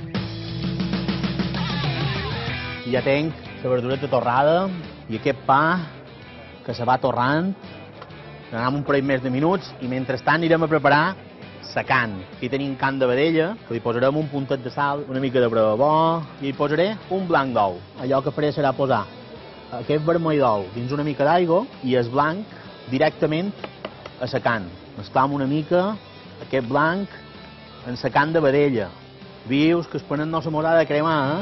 I ja tenc la verdureta torrada i aquest pa que se va torrant. Anem un parell més de minuts i mentrestant anirem a preparar la carn. Aquí tenim carn de vedella, que li posarem un puntet de sal, una mica de prebabó, i hi posaré un blanc d'ou. Allò que faré serà posar aquest vermell d'ou dins una mica d'aigua i el blanc directament a la carn. Mesclam una mica aquest blanc en la carn de vedella. Vius que el panet no se m'haurà de cremar,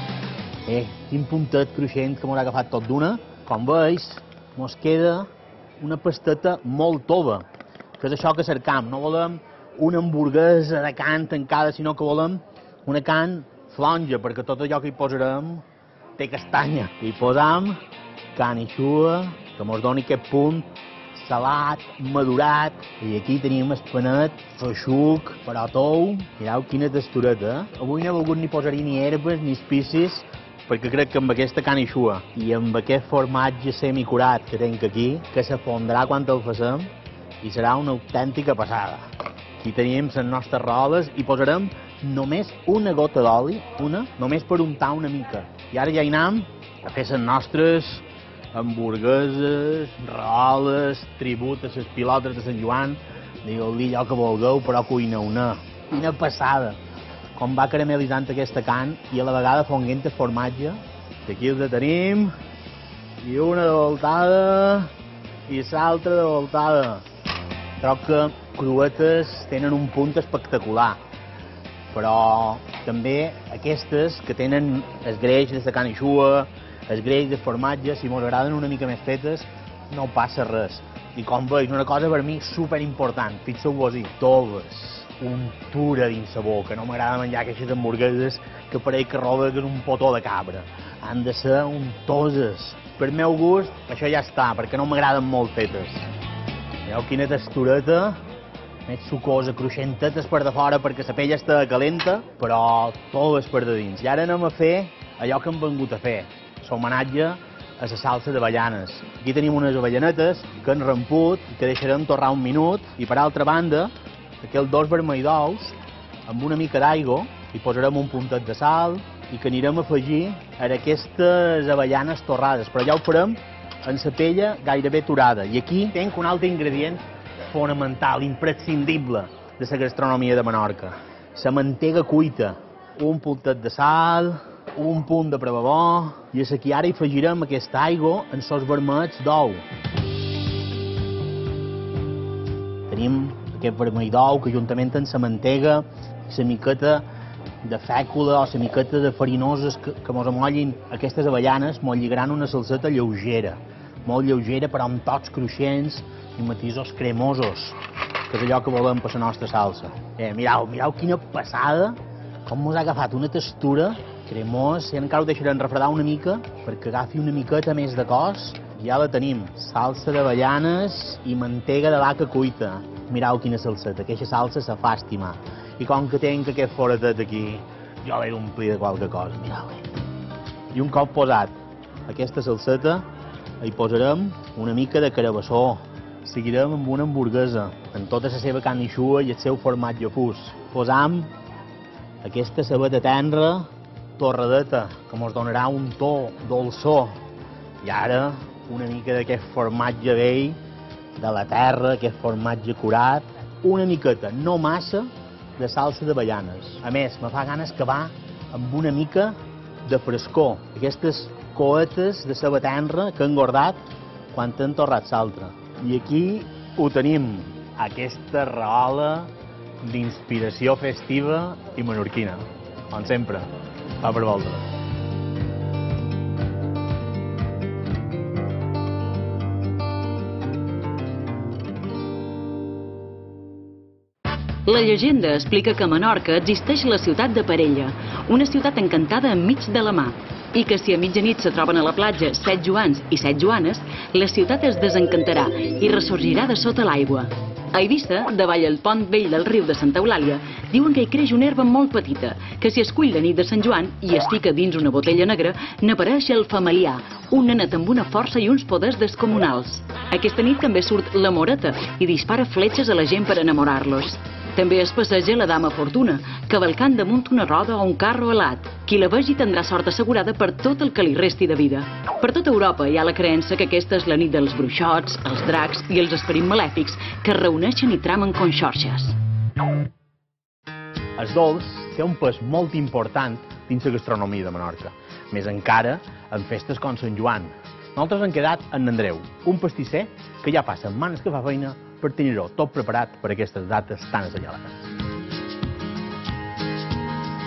eh? Eh, quin puntet cruixent que m'haurà agafat tot d'una. Com veus, mos queda una pasteta molt tova, que és això que cercam. No volem una hamburguesa de carn tancada, sinó que volem una carn flonja, perquè tot allò que hi posarem té castanya. Hi posam carn eixuga, que mos doni aquest punt salat, madurat, i aquí tenim el panet feixuc, però tou. Mireu quina textureta, eh? Avui no he volgut ni posar-hi ni herbes ni espicis, perquè crec que amb aquesta carn eixuga i amb aquest formatge semicurat que tenc aquí, que se fondrà quan el facem i serà una autèntica passada. Aquí tenim les nostres roles i posarem només una gota d'oli, una, només per untar una mica. I ara ja hi anem a fer les nostres hamburgueses, roles, tribut a les pilotes de Sant Joan, digueu-li allò que vulgueu, però cuineu-ne. Quina passada! Com va caramelitzant aquesta carn i a la vegada fonguent el formatge. Aquí els tenim, i una de voltada, i l'altra de voltada. Troc que cruetes tenen un punt espectacular, però també aquestes que tenen el greix de la carn eixuga, el greix de formatge, si mos agraden una mica més fetes, no passa res. I com veig, una cosa per mi superimportant, fixeu-vos-hi, toves, untura dins la boca. No m'agrada menjar aquestes hamburgueses que pareix que roben un potó de cabra. Han de ser untoses. Per meu gust, això ja està, perquè no m'agraden molt fetes. Veieu quina textureta, més sucosa, cruixentetes per de fora perquè la pell està calenta, però toves per de dins. I ara anem a fer allò que hem vengut a fer, l'homenatge a la salsa d'avellanes. Aquí tenim unes avellanetes que han ramput i que deixarem torrar un minut, i per altra banda, aquells dos vermell d'ous, amb una mica d'aigua, hi posarem un puntet de sal i que anirem a afegir a aquestes avellanes torrades, però ja ho farem en la pella gairebé torada. I aquí tenc un altre ingredient fonamental, imprescindible de la gastronomia de Menorca. La mantega cuita, un puntet de sal, un punt de prebabó, i és aquí ara hi afegirem aquesta aigua en els vermells d'ou. Tenim aquest vermell d'ou que juntament amb la mantega i la miqueta de fècula o la miqueta de farinoses que, que mos amollin aquestes avellanes, mos lligaran una salseta lleugera, molt lleugera però amb tocs cruixents i matisos cremosos, que és allò que volem per la nostra salsa. Eh, mireu, mireu quina passada, com mos ha agafat una textura cremós, i encara ho deixarem refredar una mica perquè agafi una miqueta més de cos. Ja la tenim, salsa d'avellanes i mantega de vaca cuita. Mireu quina salseta, aquesta salsa se fa estimar. I com que tenc aquest foratet aquí, jo l'he d'omplir de qualque cosa, mireu. I un cop posat aquesta salseta, hi posarem una mica de carabassó. Seguirem amb una hamburguesa, amb tota la seva carn eixuga i el seu formatge fus. Posam aquesta cebeta tenra, torradeta, que ens donarà un to dolçor. I ara una mica d'aquest formatge vell de la terra, aquest formatge curat, una miqueta, no massa, de salsa d'avellanes. A més, me fa ganes que va amb una mica de frescor, aquestes coetes de ceba tenra que han engordat quan han torrat l'altra. I aquí ho tenim, aquesta raola d'inspiració festiva i menorquina, com sempre. Va per vosaltres. La llegenda explica que a Menorca existeix la ciutat de Parella, una ciutat encantada enmig de la mar, i que si a mitjanit se troben a la platja set joans i set joanes, la ciutat es desencantarà i ressorgirà de sota l'aigua. A Eivissa, davall el pont vell del riu de Santa Eulàlia, diuen que hi creix una herba molt petita, que si es cull la nit de Sant Joan i es fica dins una botella negra, n'apareix el familiar, un nenet amb una força i uns poders descomunals. Aquesta nit també surt la Moreta i dispara fletxes a la gent per enamorar-los. També es passeja la Dama Fortuna, cavalcant damunt una roda o un carro alat. Qui la vegi tindrà sort assegurada per tot el que li resti de vida. Per tota Europa hi ha la creença que aquesta és la nit dels bruixots, els dracs i els esperits malèfics que es reuneixen i tramen conxorxes. El dolç té un pes molt important dins la gastronomia de Menorca, més encara en festes com Sant Joan. Nosaltres hem quedat en Andreu, un pastisser que ja fa setmanes que fa feina per tenir-ho tot preparat per aquestes dates tan assenyalades.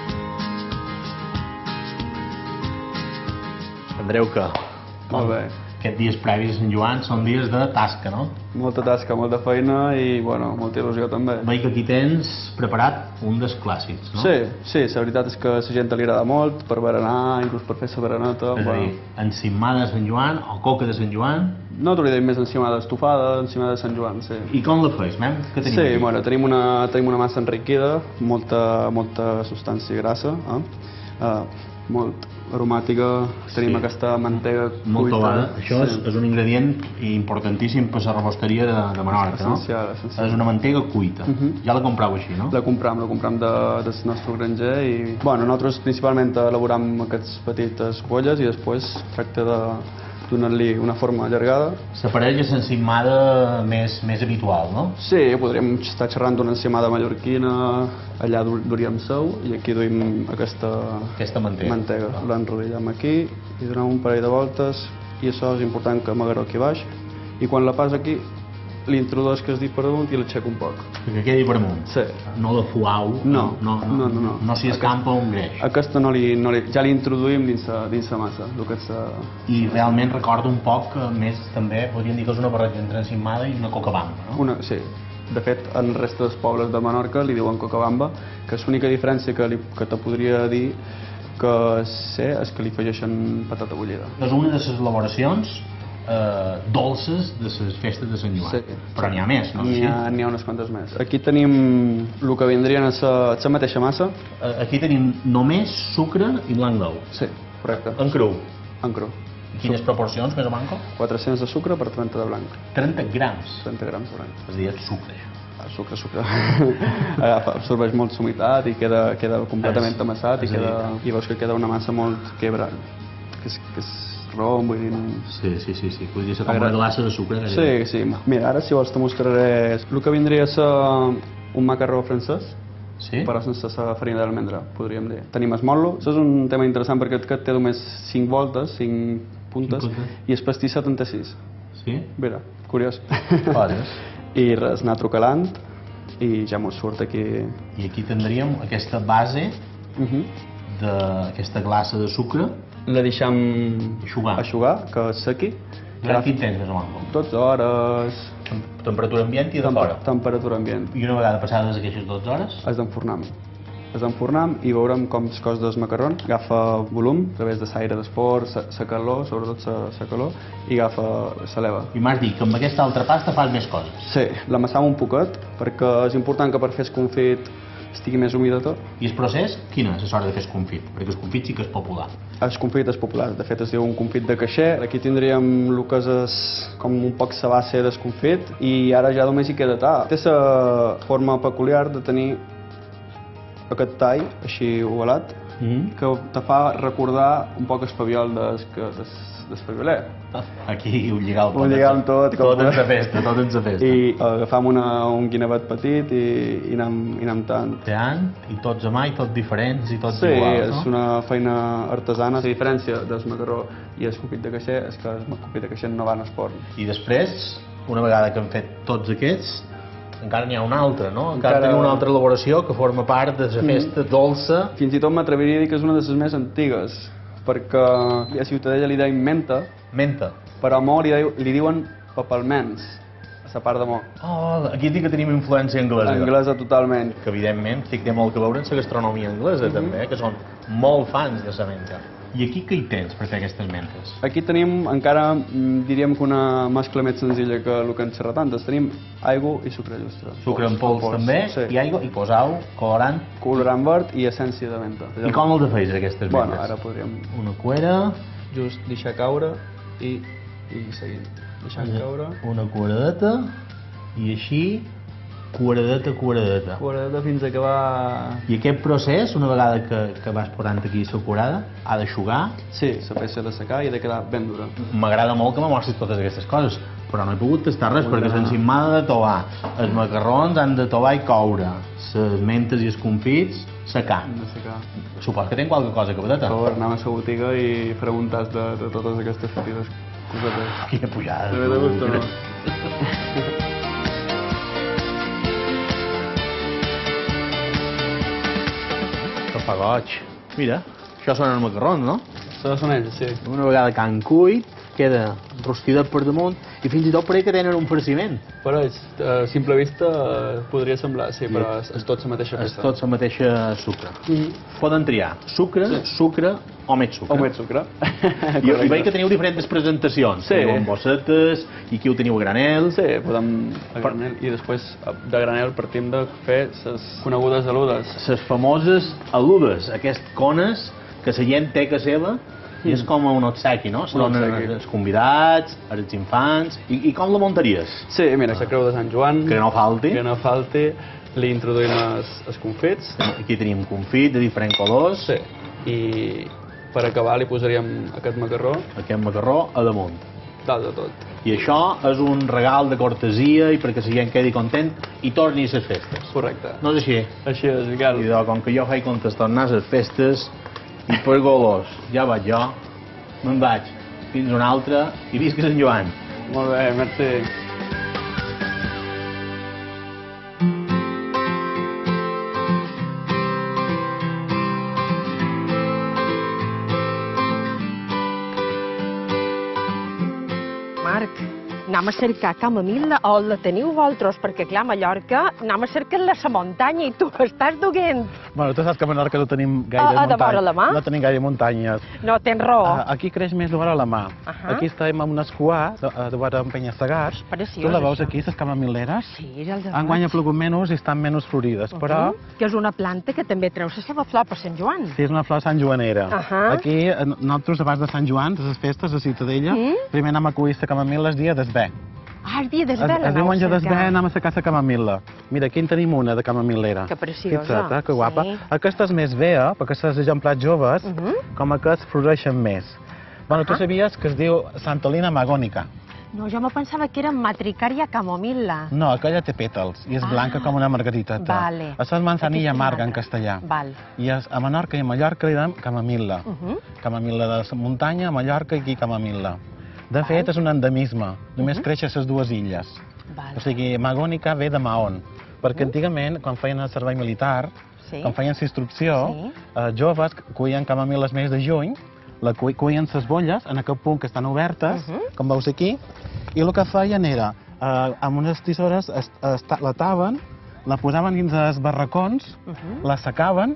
Andreu, què? Molt bé. Aquests dies previs a Sant Joan són dies de tasca, no? Molta tasca, molta feina i, bueno, molta il·lusió també. Veig que aquí tens preparat un dels clàssics, no? Sí, sí, la veritat és que a la gent li agrada molt per berenar, inclús per fer la bereneta. És a dir, encimada de Sant Joan o coca de Sant Joan? No t'hauria dit més encimada estofada, encimada de Sant Joan, sí. I com la feis, mem? Què tenim sí, aquí? bueno, tenim una, tenim una massa enriquida, molta, molta substància grassa, eh? Uh, molt aromàtica, tenim sí. aquesta mantega cuita. Molt tovada. Això sí. és, és un ingredient importantíssim per la rebosteria de, de Menorca, essencial, no? Essencial. És una mantega cuita. Uh -huh. Ja la comprau així, no? La compram, la compram de, del nostre granger i... Bueno, nosaltres principalment elaboram aquestes petites bolles i després tracta de donar-li una forma allargada. S'apareix a l'encimada més, més habitual, no? Sí, podríem estar xerrant d'una encimada mallorquina, allà duríem seu i aquí duim aquesta, aquesta mantega. mantega. L'enrotllem aquí i donem un parell de voltes i això és important que m'agarro aquí baix i quan la pas aquí l'introdueix que es dit per damunt i l'aixeco un poc. Que quedi per amunt? Sí. No la fuau? No, no, no, no. No, no s'hi escampa un greix? Aquesta no li, no li, ja l'introduïm dins la dins massa. Aquesta... I realment recorda un poc més, també, podríem dir que és una barreja entre encimada i una cocabamba, no? Una, sí. De fet, en la resta dels pobles de Menorca li diuen cocabamba, que és l'única diferència que, li, que te podria dir que sé és que li afegeixen patata bullida. És una de les elaboracions eh, dolces de les festes de Sant Joan. Sí. Però n'hi ha més, no? N'hi ha, ha unes quantes més. Aquí tenim el que vindrien a la, la mateixa massa. Aquí tenim només sucre i blanc d'ou. Sí, correcte. En cru? En cru. Quines proporcions, més o manco? quatre-cents de sucre per trenta de blanc. trenta grams? trenta grams de blanc. És a dir, és sucre. El sucre, sucre. Absorbeix molt humitat i queda, queda completament amassat i, queda, i veus que queda una massa molt quebra, que és, que és rom, vull dir... Sí, sí, sí, sí. Podria ser com una glassa de sucre. Sí, sí. Mira, ara si vols te mostraré el que vindria a ser un macarró francès, sí? Però sense la farina d'almendra, podríem dir. Tenim esmotlo. Això és un tema interessant perquè aquest té només cinc voltes, cinc puntes, i és pastís setanta-sis. Sí? Mira, curiós. Hores. I res, natro calant, i ja mos surt aquí... I aquí tindríem aquesta base uh -huh. d'aquesta glassa de sucre. La deixem eixugar, eixugar que sequi. Durant quin temps, més o menys? dotze hores... Temperatura ambient i de Temp fora? Temperatura ambient. I una vegada passades aquestes dotze hores? Es d'enfornam. Es d'enfornam i veurem com es cos del macarró. Agafa volum a través de l'aire d'esport, la calor, sobretot la calor, i agafa la leva. I m'has dit que amb aquesta altra pasta fas més coses? Sí, l'amassam un poquet, perquè és important que per fer el confit estigui més humida tot. I el procés, quina és l'hora de fer el confit? Perquè el confit sí que és popular. El confit és popular, de fet es diu un confit de caixer. Aquí tindríem el que és com un poc la base del confit i ara ja només hi queda ta. Té la forma peculiar de tenir aquest tall així ovalat, mm -hmm. que te fa recordar un poc el paviol des, des pavioler. Aquí ho lligàvem tot. Ho lligàvem tot. Tot en sa festa, tot en sa festa. I agafam una, un guinevet petit i, i anem, i anem tant. Tant, i tots a mà, i tots diferents, i tots sí, iguals, no? Sí, és una feina artesana. La diferència del macarró i el confit de caixer és que el confit de caixer no va en esport. I després, una vegada que hem fet tots aquests, encara n'hi ha una altra, no? Encara, encara tenim una altra elaboració que forma part de la festa mm. dolça. Fins i tot m'atreviria a dir que és una de les més antigues, perquè a Ciutadella li deien menta. Menta. Però a Mó li, li diuen papalmens, a la part de Mó. Oh, aquí sí que tenim influència anglesa. Anglesa totalment. Que evidentment sí que té molt que veure amb la gastronomia anglesa, mm -hmm. també, que són molt fans de la menta. I aquí què hi tens per fer aquestes mentes? Aquí tenim encara, diríem que una mescla més senzilla que el que ens xerra tantes. Tenim aigua i sucre llustre. Sucre en pols, pols també, sí. I aigua, i posau colorant. Colorant verd i essència de menta. I com el de feis, aquestes mentes? Bueno, ara podríem... Una cuera... Just deixar caure i, i seguint. Deixant caure... Una cueradeta i així... Cueradeta, cueradeta. Cueradeta fins a acabar... I aquest procés, una vegada que, que vas posant aquí la curada, ha d'aixugar? Sí, la peça de secar i ha de quedar ben dura. M'agrada molt que me mostris totes aquestes coses, però no he pogut tastar res, perquè l'encimada de tovar, els macarrons han de tovar i coure, les mentes i els confits, secar. Han de secar. Supos que tenen qualque cosa que vedeta. Per favor, anem a la botiga i preguntar de, de totes aquestes petites cosetes. Quina pujada. De bé de gust, no? Fa goig. Mira, això són els macarrons, no? Això són ells, sí. Una vegada que han cuit, queda rostida per damunt, i fins i tot pareix que tenen un farciment. Però a simple vista podria semblar, sí, però és tot la mateixa peça. És tot la mateixa sucre. Poden triar sucre, sucre o més sucre. O més sucre. I veig que teniu diferents presentacions. Teniu amb bossetes, i aquí ho teniu a granel. Sí, podem a granel, i després de granel partim de fer les conegudes aludes. Les famoses aludes, aquestes cones que la gent té a casa seva, i és com un obsequi, no? Són els convidats, els infants... I com la muntaries? Sí, mira, la creu de Sant Joan... Que no falti. Que no falti. Li introduïm els confits. Aquí tenim confit de diferents colors. Sí. I per acabar li posaríem aquest macarró. Aquest macarró a damunt. Dalt de tot. I això és un regal de cortesia i perquè la gent quedi content i torni a les festes. Correcte. No és així? Així és, Miquel. I com que jo faig comptes tornar a les festes, i per golós, ja vaig jo, me'n vaig. Fins una altra, i visca Sant Joan. Molt bé, merci. Marc, anem a cercar camamil·la o la teniu vosaltres? Perquè, clar, a Mallorca anem a cercar la muntanya i tu estàs duguent. Bueno, tu saps que a Menorca no tenim gaire muntanyes. A de vora la mà? No tenim gaire muntanyes. No, tens raó. Aquí creix més de vora la mà. Aquí estem en un escuar, de vora en penya-segats. Preciós, tu la veus aquí, les camamil·leres? Sí, ja el de Enguany ha plogut menys i estan menys florides, però... Que és una planta que també treu la seva flor per Sant Joan. Sí, és una flor santjoanera. Aquí, nosaltres, abans de Sant Joan, de les festes, a Ciutadella, primer anem a collir la camamil·la el dia d'esbé. Ah, el dia d'esbé l'aneu a cercar. El diumenge d'esbé anem a cercar la camamil·la. Mira, aquí en tenim una de camamil·lera. Que preciosa. Fixa't, eh? Que guapa. Aquesta és més vea, perquè aquests exemplars joves, com aquests, floreixen més. Bueno, tu sabies que es diu Santolina magònica. No, jo me pensava que era Matricaria camomil·la. No, aquella té pètals i és blanca com una margariteta. Vale. Això és manzanilla amarga en castellà. Val. I a Menorca i a Mallorca li diem camamil·la. Camamil·la de Muntanya, a Mallorca i aquí camamil·la. De fet, és un endemisme. Només creix a les dues illes. O sigui, magònica ve de Mahón. Perquè antigament, quan feien el servei militar, quan feien l'instrucció, joves cuien camamil·les mes de juny, cuien les bolles en aquest punt que estan obertes, com veus aquí, i el que feien era, amb unes tisores la taven, la posaven dins els barracons, la secaven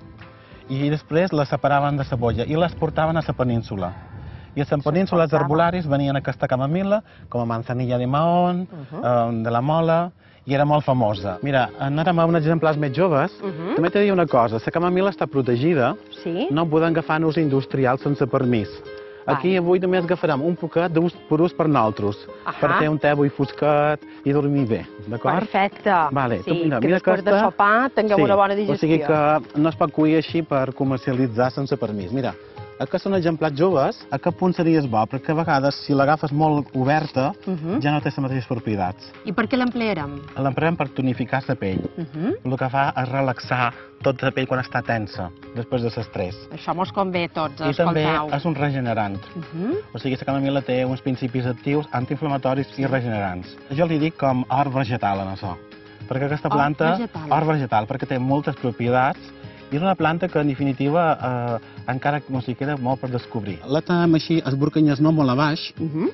i després la separaven de la bolla i les portaven a la península. I a les penínsules arbolaris venien aquesta camamil·la, com a manzanilla de Mahón, de la Mola, i era molt famosa. Mira, anàrem a uns exemplars més joves. També t'he de dir una cosa, la camamil·la està protegida, no podem agafar en ús industrial sense permís. Aquí avui només agafarem un poquet d'ús per ús per nosaltres, per fer un te avui fosquet i dormir bé, d'acord? Perfecte. Sí, que després de sopar tingueu una bona digestió. O sigui que no es pot cuir així per comercialitzar sense permís. Mira, aquests són exemplars joves, a cap punt series bo, perquè a vegades, si l'agafes molt oberta, ja no té les mateixes propietats. I per què l'emplearem? L'emplearem per tonificar la pell. El que fa és relaxar tota la pell quan està tensa, després de l'estrès. Això mos convé a tots, escoltau. I també és un regenerant. O sigui, la camamil·la té uns principis actius antiinflamatoris i regenerants. Jo li dic com or vegetal en això, perquè aquesta planta, or vegetal, perquè té moltes propietats. I és una planta que, en definitiva, encara no s'hi queda molt per descobrir. La tenim així, els burcanyes no molt a baix,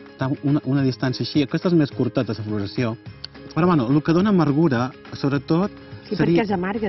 una distància així. Aquesta és més curteta, la floració. Però, bueno, el que dona amargura, sobretot, seria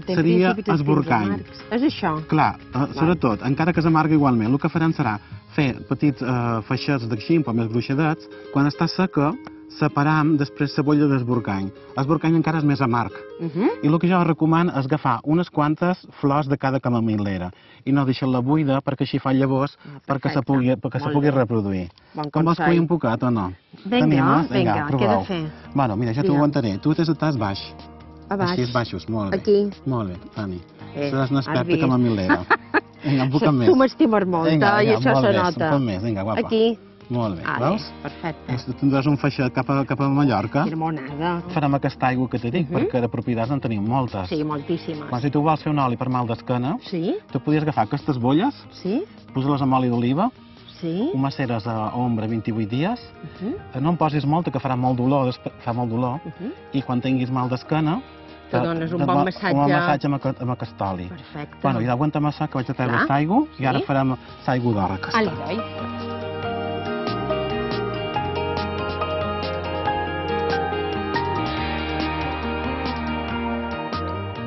el burcany. És això? Clar, sobretot, encara que és amarga igualment, el que farem serà fer petits feixets de ximp o més gruixadets. Quan està seca, separam després la bolla d'esborcany. L'esborcany encara és més amarg. I el que jo recomano és agafar unes quantes flors de cada camamil·lera i no deixar-la buida perquè així fa llavors perquè se pugui reproduir. Com vols cuir un poquet o no? Vinga, vinga, què he de fer? Bueno, mira, ja t'ho aguantaré. Tu tens el tas baix. A baix? Així, baixos, molt bé. Aquí? Molt bé, Tani. Seràs una experta camamil·lera. Vinga, un poc més. Tu m'estimes molt, i això se nota. Un poc més, vinga, guapa. Aquí? Molt bé, veus? Perfecte. Tindràs un feixet cap a Mallorca. Quina monada. Farem aquesta aigua que te dic, perquè de propietats en tenim moltes. Sí, moltíssimes. Si tu vols fer un oli per mal d'esquena, tu podies agafar aquestes bolles, posar-les amb oli d'oliva, ho maceres a ombra vint-i-vuit dies, no en posis molta, que farà molt dolor, fa molt dolor, i quan tinguis mal d'esquena, te dones un bon massatge. Un bon massatge amb aquest oli. Perfecte. Bueno, i d'aguanta massa que vaig a treure l'aigua, i ara farem l'aigua d'ora. Ali, doi.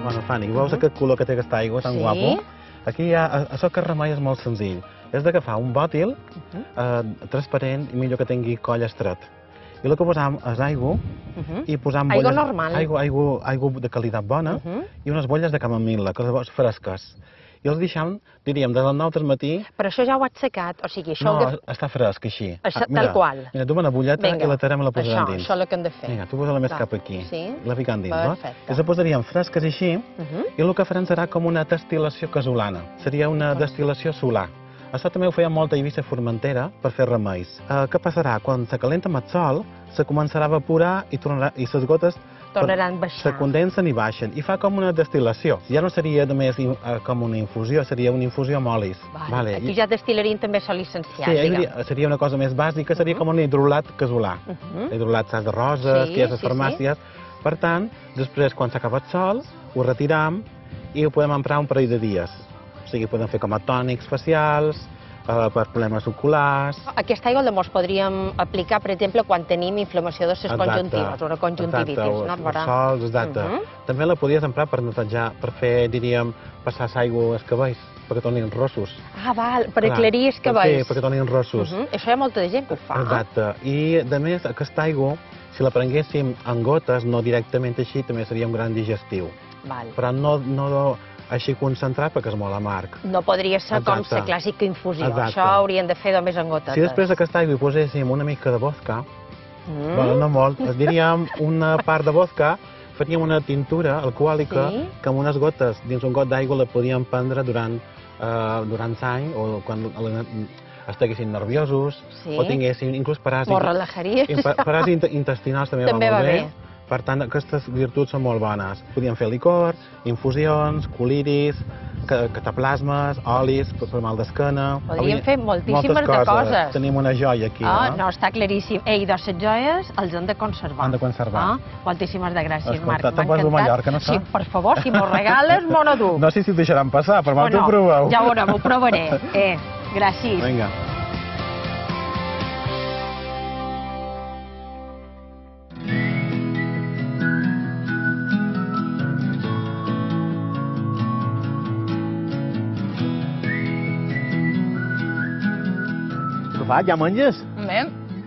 Bueno, Fanny, veus aquest color que té aquesta aigua tan guapo? Aquí hi ha... Això que remei és molt senzill. És d'agafar un bòtil transparent i millor que tingui coll estret. I el que posam és aigua i posam... Aigua normal. Aigua de qualitat bona i unes bolles de camamil·la, que les fresques. I els deixam, diríem, des del nou del matí... Però això ja ho has secat, o sigui, això... No, està fresc, així. Tal qual. Mira, tu una bulleta i la tarem i la posarem dins. Això, això és el que hem de fer. Vinga, tu posa-la més cap aquí. I la ficam dins, no? I la posaríem fresques així i el que farem serà com una destil·lació casolana. Seria una destil·lació solar. Això també ho feia molta Eivissa Formentera per fer remeis. Què passarà? Quan se calenta amb el sol, se començarà a evaporar i les gotes tornaran a baixar. Se condensen i baixen, i fa com una destil·lació. Ja no seria només com una infusió, seria una infusió amb olis. Aquí ja destil·larien també sol licenciat, diguem. Sí, seria una cosa més bàsica, seria com un hidrolat casolà. Hidrolat saps de roses, que hi ha a les farmàcies. Per tant, després, quan s'acaba el sol, ho retiram i ho podem emprar un parell de dies. O sigui, podem fer com a tònics facials, per problemes oculars... Aquesta aigua llavors podríem aplicar, per exemple, quan tenim inflamació de les conjuntives, una conjuntivitis, no? Exacte, sols, exacte. També la podries emprar per netejar, per fer, diríem, passar l'aigua als cabells, perquè tornin rossos. Ah, val, per aclarir els cabells. Sí, perquè tornin rossos. Això hi ha molta gent que ho fa. Exacte. I, a més, aquesta aigua, si la prenguéssim en gotes, no directament així, també seria un gran digestiu. Però no així concentrat perquè és molt amarg. No podria ser com la clàssica infusió. Això haurien de fer només en gotetes. Si després d'aquesta aigua hi poséssim una mica de vodka, no molt, es diríem una part de vodka, faríem una tintura alcohòlica que amb unes gotes dins un got d'aigua la podíem prendre durant l'any o quan estiguessin nerviosos o tinguessin inclús paràsits intestinals també va molt bé. Per tant, aquestes virtuts són molt bones. Podríem fer licor, infusions, coliris, cataplasmes, olis per mal d'esquena... Podríem fer moltíssimes de coses. Tenim una joia aquí, no? No, està claríssim. Ei, doncs les joies els hem de conservar. Han de conservar. Moltíssimes de gràcies, Marc. Te'n vas de Mallorca, no sé? Sí, per favor, si m'ho regales, m'ho no du. No sé si ho deixaran passar, però tu ho proveu. Ja ho veurem, ho provaré. Eh, gràcies. Vinga. Ja menges? Bé.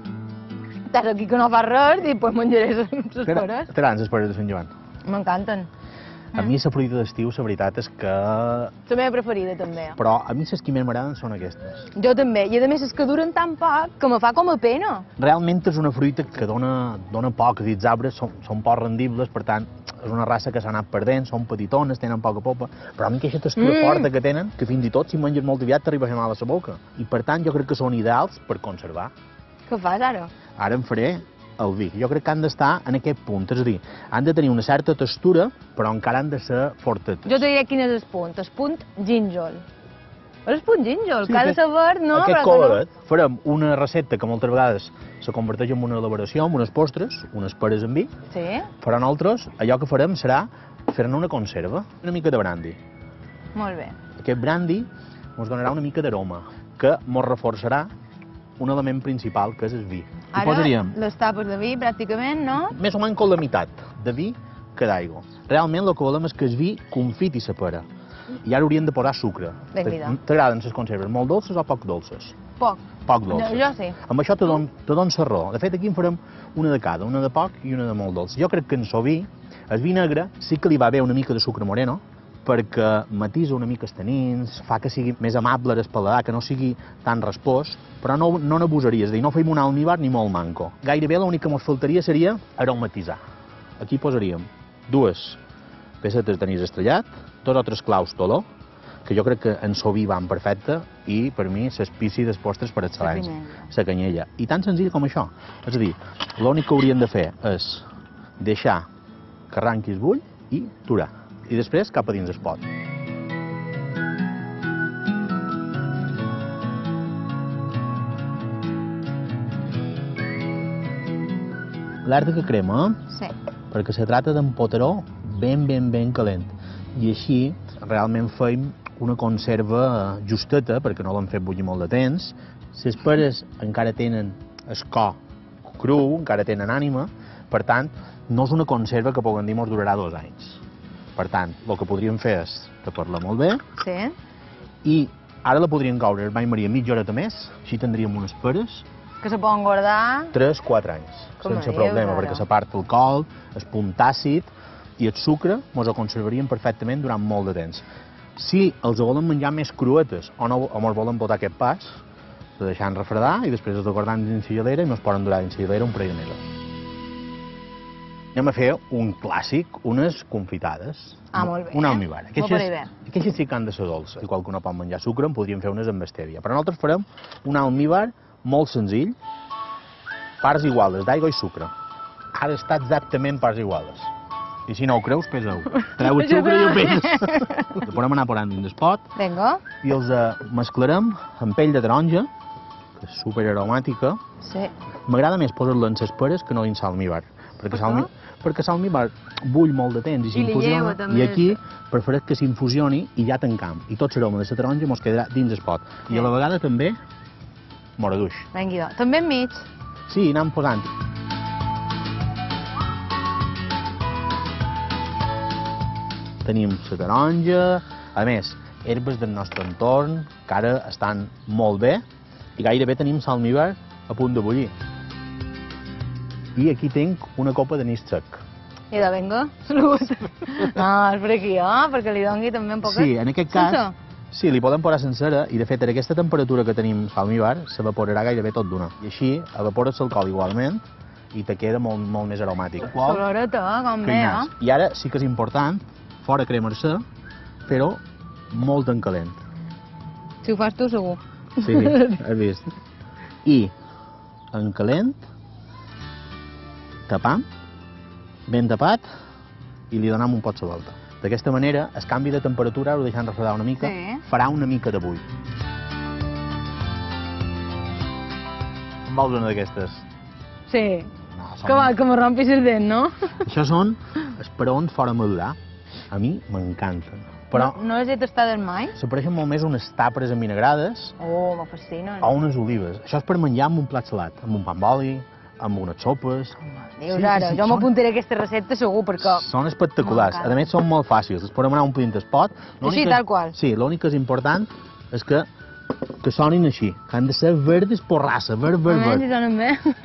Estàs aquí que no fas res i després menjaré les peres. T'agraden les peres de Sant Joan? M'encanten. A mi la fruita d'estiu, la veritat és que... La meva preferida, també. Però a mi les que més m'agraden són aquestes. Jo també. I a més és que duren tan poc que me fa com a pena. Realment és una fruita que dona poc. Els arbres són poc rendibles, per tant, és una raça que s'ha anat perdent, són petitones, tenen poca popa, però a mi aquesta textura forta que tenen, que fins i tot si menges molt aviat t'arriba a fer mal a la boca. I per tant jo crec que són ideals per conservar. Què fas ara? Ara em faré el vi. Jo crec que han d'estar en aquest punt, és a dir, han de tenir una certa textura, però encara han de ser fortetes. Jo te diré quin és el punt, el punt gínjol. És el punt gínjol, que ha de saber, no? Aquest coloret. Farem una recepta que moltes vegades se converteix en una elaboració, amb unes postres, unes peres amb vi. Sí. Però nosaltres, allò que farem serà fer-ne una conserva, una mica de brandy. Molt bé. Aquest brandy ens donarà una mica d'aroma, que ens reforçarà un element principal, que és el vi. Ara, les tapes de vi, pràcticament, no? Més o menys com la meitat de vi que d'aigua. Realment el que volem és que el vi confiti la pera. I ara hauríem de posar sucre. T'agraden les conserves molt dolces o poc dolces? Poc. Poc dolces. Jo sí. Amb això te dono la raó. De fet, aquí en farem una de cada, una de poc i una de molt dolç. Jo crec que en el vi, el vi negre, sí que li va bé una mica de sucre moreno, perquè matisa una mica els tanins, fa que sigui més amable el paladar, que no sigui tan raspós, però no n'abusaria, és a dir, no feim un almíbar ni molt manco. Gairebé l'únic que ens faltaria seria aromatitzar. Aquí posaríem dues pesetes d'anís estrellat, dos o tres claus d'olor, que jo crec que en el vi van perfecte, i per mi l'espici dels postres per excel·lents, la canyella. I tan senzill com això. És a dir, l'únic que hauríem de fer és deixar que arranqui el bull i turar. I després cap a dins el pot. L'aire que crema, sí. Perquè se trata d'un poteró ben, ben, ben calent. I així realment feim una conserva justeta, perquè no l'hem fet bullir molt de temps. Les peres encara tenen el co cru, encara tenen ànima, per tant, no és una conserva que puguem dir ens durarà dos anys. Per tant, el que podríem fer és tapar-la molt bé. Sí. I ara la podríem coure, bany Maria, mitja horeta més, així tindríem unes peres. Que se poden guardar... tres quatre anys, Com sense dius, problema, ara? perquè s'aparta l'alcohol, el punt àcid i el sucre ens ho conservaríem perfectament durant molt de temps. Si els volem menjar més cruetes o no o ens volen botar aquest pas, de deixar refredar i després els de guardar dins la gelera i ens poden durar dins la gelera un parell de mesos. Anem a fer un clàssic, unes confitades. Ah, molt bé. Un almíbar. Molt per bé. Aquestes sí que han de ser dolces. Si qualcú no pot menjar sucre, en podríem fer unes amb estèvia. Però nosaltres farem un almíbar molt senzill, parts iguales d'aigua i sucre. Ha d'estar exactament parts iguales. I si no ho creus, pesa-ho. Treu el sucre i ho peses. Ho podem anar posant dins el pot. Vinga. I els mesclarem amb pell de taronja, que és superaromàtica. Sí. M'agrada més posar-la en les peres que no dins l'almíbar. Perquè l'almíbar perquè l'almíbar bull molt de temps i s'infusiona. I aquí prefereix que s'infusioni i ja tancam. I tot l'aroma de la taronja mos quedarà dins el pot. I a la vegada també moraduix. Vengui, també enmig. Sí, anem posant. Tenim la taronja, a més, herbes del nostre entorn, que ara estan molt bé, i gairebé tenim l'almíbar a punt de bullir. I aquí tinc una copa d'anís sec. I de venga, salut. No, és per aquí, oh, perquè li doni també un poquet. Sí, en aquest cas, sí, li podem posar sencera, i de fet, a aquesta temperatura que tenim l'almíbar, s'evaporarà gairebé tot d'una. I així, evapores l'alcohol igualment, i te queda molt, molt més aromàtic. Coloreta, com bé, eh? I ara sí que és important, fora cremar-se, però molt en calent. Si ho fas tu, segur. Sí, has vist. I en calent, tapam, ben tapat, i li donem un pot de volta. D'aquesta manera, el canvi de temperatura, ho deixant refredar una mica, sí. Farà una mica de bull. Vols una d'aquestes? Sí. No, són... que, que me rompis el dent, no? Això són esperons fora madurar. A mi m'encanten. Però no, no les he tastades mai? S'apareixen molt més unes tapres envinagrades. Oh, me fascinen. O unes olives. Això és per menjar amb un plat salat, amb un pa amb oli, amb unes sopes. Dius, sí, ara, sí, jo m'apuntaré aquesta recepta segur, perquè... Són espectaculars. A més, són molt fàcils. Es podem anar omplint el pot. Així, tal qual. Sí, l'únic que és important és que, que sonin així, que han de ser verdes porrassa, verd, verd, verd. A més, si sonen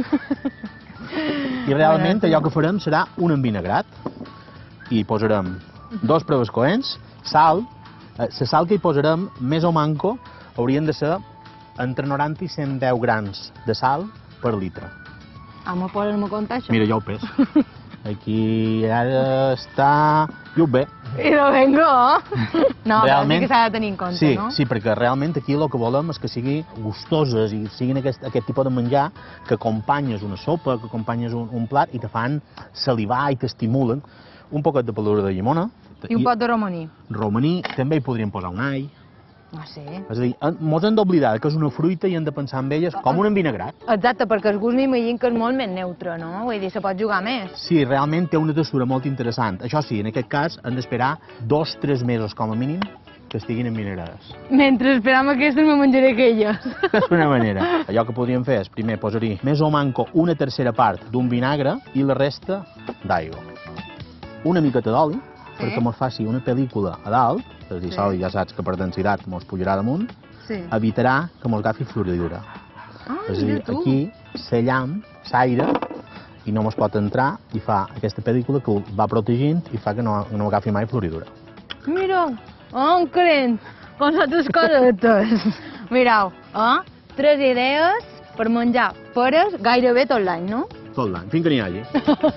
bé. I realment allò que farem serà un envinagrat. I posarem dos preves coents, sal. La sal que hi posarem, més o manco, haurien de ser entre noranta i cent deu grams de sal per litre. Ah, me poden comptar això? Mira, ja ho pes. Aquí ara està... I ho bé. I no vengo, no, realment, però sí que s'ha de tenir en compte, sí, no? Sí, perquè realment aquí el que volem és que sigui gustoses i siguin aquest, aquest tipus de menjar que acompanyes una sopa, que acompanyes un, un plat i te fan salivar i t'estimulen. Un poquet de pelura de llimona. I un pot de romaní. Romaní, també hi podríem posar un all. Ah, sí? És a dir, mos hem d'oblidar que és una fruita i hem de pensar en elles com un envinagrat. Exacte, perquè el gust m'imagino que és molt més neutre, no? Vull dir, se pot jugar més. Sí, realment té una textura molt interessant. Això sí, en aquest cas hem d'esperar dos o tres mesos com a mínim que estiguin envinagrades. Mentre esperam aquestes me menjaré aquelles. És una manera. Allò que podríem fer és primer posar-hi més o manco una tercera part d'un vinagre i la resta d'aigua. Una miqueta d'oli, sí, perquè mos faci una pel·lícula a dalt, és a dir, l'oli ja saps que per densitat mos pujarà damunt, sí, evitarà que mos agafi floridura. Ah, és a dir, aquí sellam, s'aire, i no mos pot entrar i fa aquesta pel·lícula que ho va protegint i fa que no, no agafi mai floridura. Mira, oh, un crent, com són les cosetes. Mirau, eh? Tres idees per menjar peres gairebé tot l'any, no? Tot l'any, fins que n'hi hagi.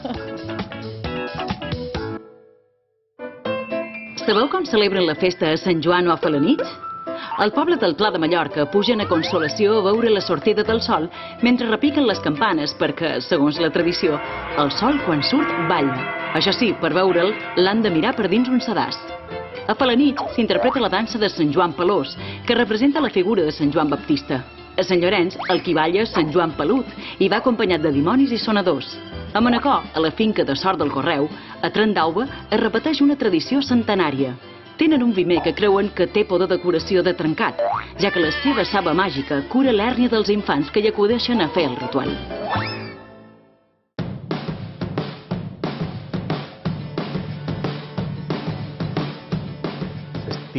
Sabeu com celebren la festa a Sant Joan o a Felanitx? Al poble del Pla de Mallorca pugen a Consolació a veure la sortida del sol mentre repiquen les campanes perquè, segons la tradició, el sol quan surt balla. Això sí, per veure'l l'han de mirar per dins un sedàs. A Felanitx s'interpreta la dansa de Sant Joan Pelós, que representa la figura de Sant Joan Baptista. A Sant Llorenç, el qui balla és Sant Joan Pelut i va acompanyat de dimonis i sonadors. A Manacor, a la finca de Sort del Correu, a Trendauba, es repeteix una tradició centenària. Tenen un vimer que creuen que té poder de curació de trencat, ja que la seva saba màgica cura l'hèrnia dels infants que hi acudeixen a fer el ritual.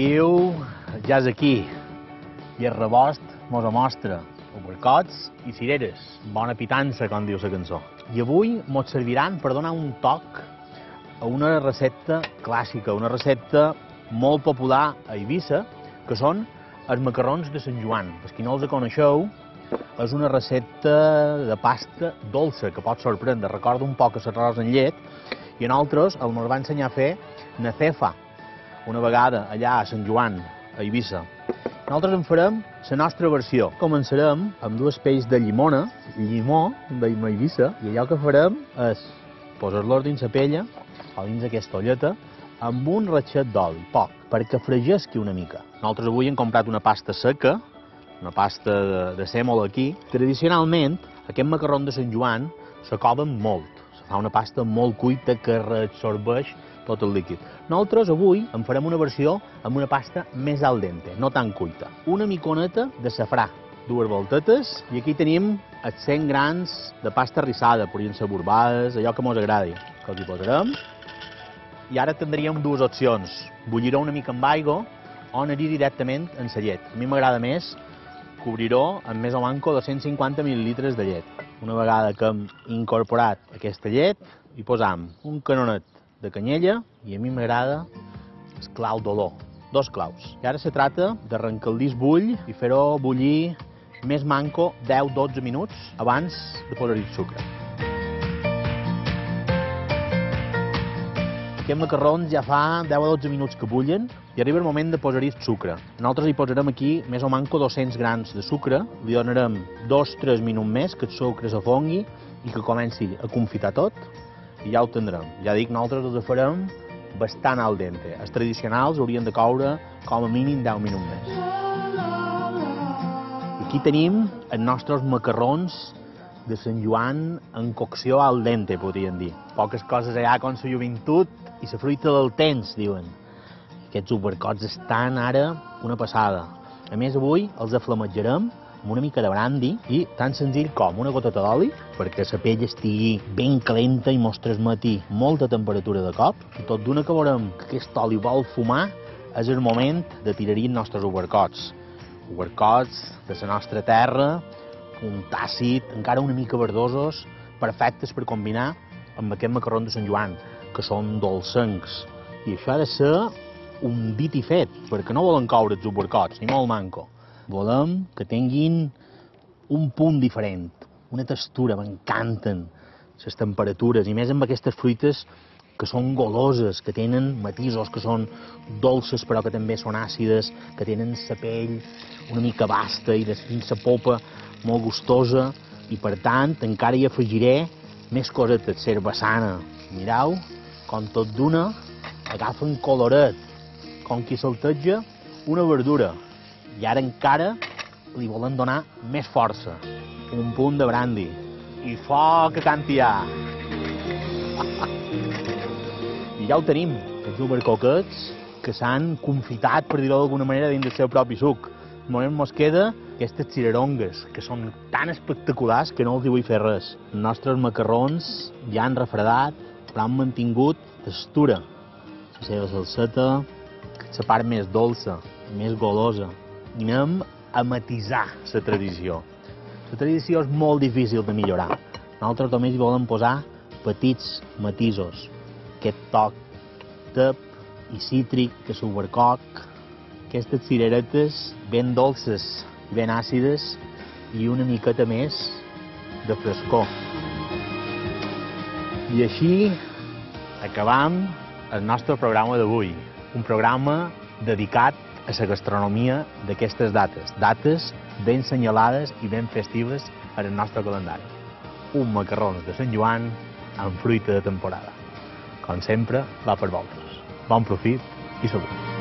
l'estiu ja és aquí i el rebost mos mostra albercots i cireres. Bona pitança, com diu la cançó. I avui mos serviran per donar un toc a una recepta clàssica, una recepta molt popular a Eivissa, que són els macarrons de Sant Joan. Per qui no els coneixeu, és una recepta de pasta dolça que pot sorprendre. Recorda un poc l'arròs en llet i a nosaltres el mos va ensenyar a fer na cefa, una vegada allà a Sant Joan, a Eivissa. Nosaltres en farem la nostra versió. Començarem amb dues pells de llimona, llimó, veiem a Eivissa, i allò que farem és posar-los dins la pella o dins aquesta olleta amb un ratxet d'oli, poc, perquè fregesqui una mica. Nosaltres avui hem comprat una pasta seca, una pasta de, de sèmola aquí. Tradicionalment, aquest macarró de Sant Joan se coven molt. Se fa una pasta molt cuita que reabsorbeix tot el líquid. Nosaltres avui en farem una versió amb una pasta més al dente, no tan cuita. Una miconeta de safrà, dues voltetes, i aquí tenim els cent grams de pasta rissada, podrien ser borbades, allò que mos agradi, que els hi posarem. I ara tindríem dues opcions, bullir-ho una mica amb aigua o anar-hi directament en la llet. A mi m'agrada més cobrir-ho amb més o manco dos cents cinquanta mil·lilitres de llet. Una vegada que hem incorporat aquesta llet, hi posam un canonet de canyella i a mi m'agrada el clau d'olor, dos claus. I ara se trata d'arrencar el disc bull i fer-ho bullir més manco deu a dotze minuts abans de posar-hi el sucre. Aquests macarrons ja fa deu a dotze minuts que bullen i arriba el moment de posar-hi el sucre. Nosaltres hi posarem aquí més o manco dos-cents grams de sucre, li donarem dos a tres minuts més que el sucre s'afongui i que comenci a confitar tot i ja ho tindrem. Ja dic, nosaltres els farem bastant al dente. Els tradicionals haurien de coure com a mínim deu minuts més. Aquí tenim els nostres macarrons de Sant Joan en cocció al dente, podríem dir. Poques coses allà com la joventut i la fruita del temps, diuen. Aquests albercots estan ara una passada. A més, avui els aflametjarem amb una mica de brandi i tan senzill com una goteta d'oli perquè la pell estigui ben calenta i mos transmeti molta temperatura de cop. I tot d'una que veurem que aquest oli vol fumar és el moment de tirar-hi els nostres albercots. Albercots de la nostra terra, un tàcit, encara una mica verdosos, perfectes per combinar amb aquest macarró de Sant Joan, que són dolcencs. I això ha de ser un dit i fet, perquè no volen coure els albercots, ni molt manco. Volem que tinguin un punt diferent, una textura, m'encanten les temperatures, i més amb aquestes fruites que són goloses, que tenen matisos, que són dolces però que també són àcides, que tenen la pell una mica basta i dins la polpa molt gustosa, i per tant encara hi afegiré més cosetes, cervesana. Mireu, com tot d'una, agafen coloret, com qui salteja una verdura. I ara encara li volen donar més força. Un punt de brandi. I foc que canti ja! I ja ho tenim, els albercoquets que s'han confitat, per dir-ho d'alguna manera, dins del seu propi suc. De moment mos queda aquestes cirerongues, que són tan espectaculars que no els hi vull fer res. Els nostres macarrons ja han refredat, però han mantingut textura. La seva salseta, la part més dolça, més golosa. I anem a matisar la tradició. La tradició és molt difícil de millorar. Nosaltres només hi volem posar petits matisos. Aquest toc tep i cítric que l'albercoc, aquestes cireretes ben dolces i ben àcides i una miqueta més de frescor. I així acabam el nostre programa d'avui. Un programa dedicat a la gastronomia d'aquestes dates, dates ben senyalades i ben festives en el nostre calendari. Un macarrons de Sant Joan amb fruita de temporada. Com sempre, va per vosaltres. Bon profit i salut.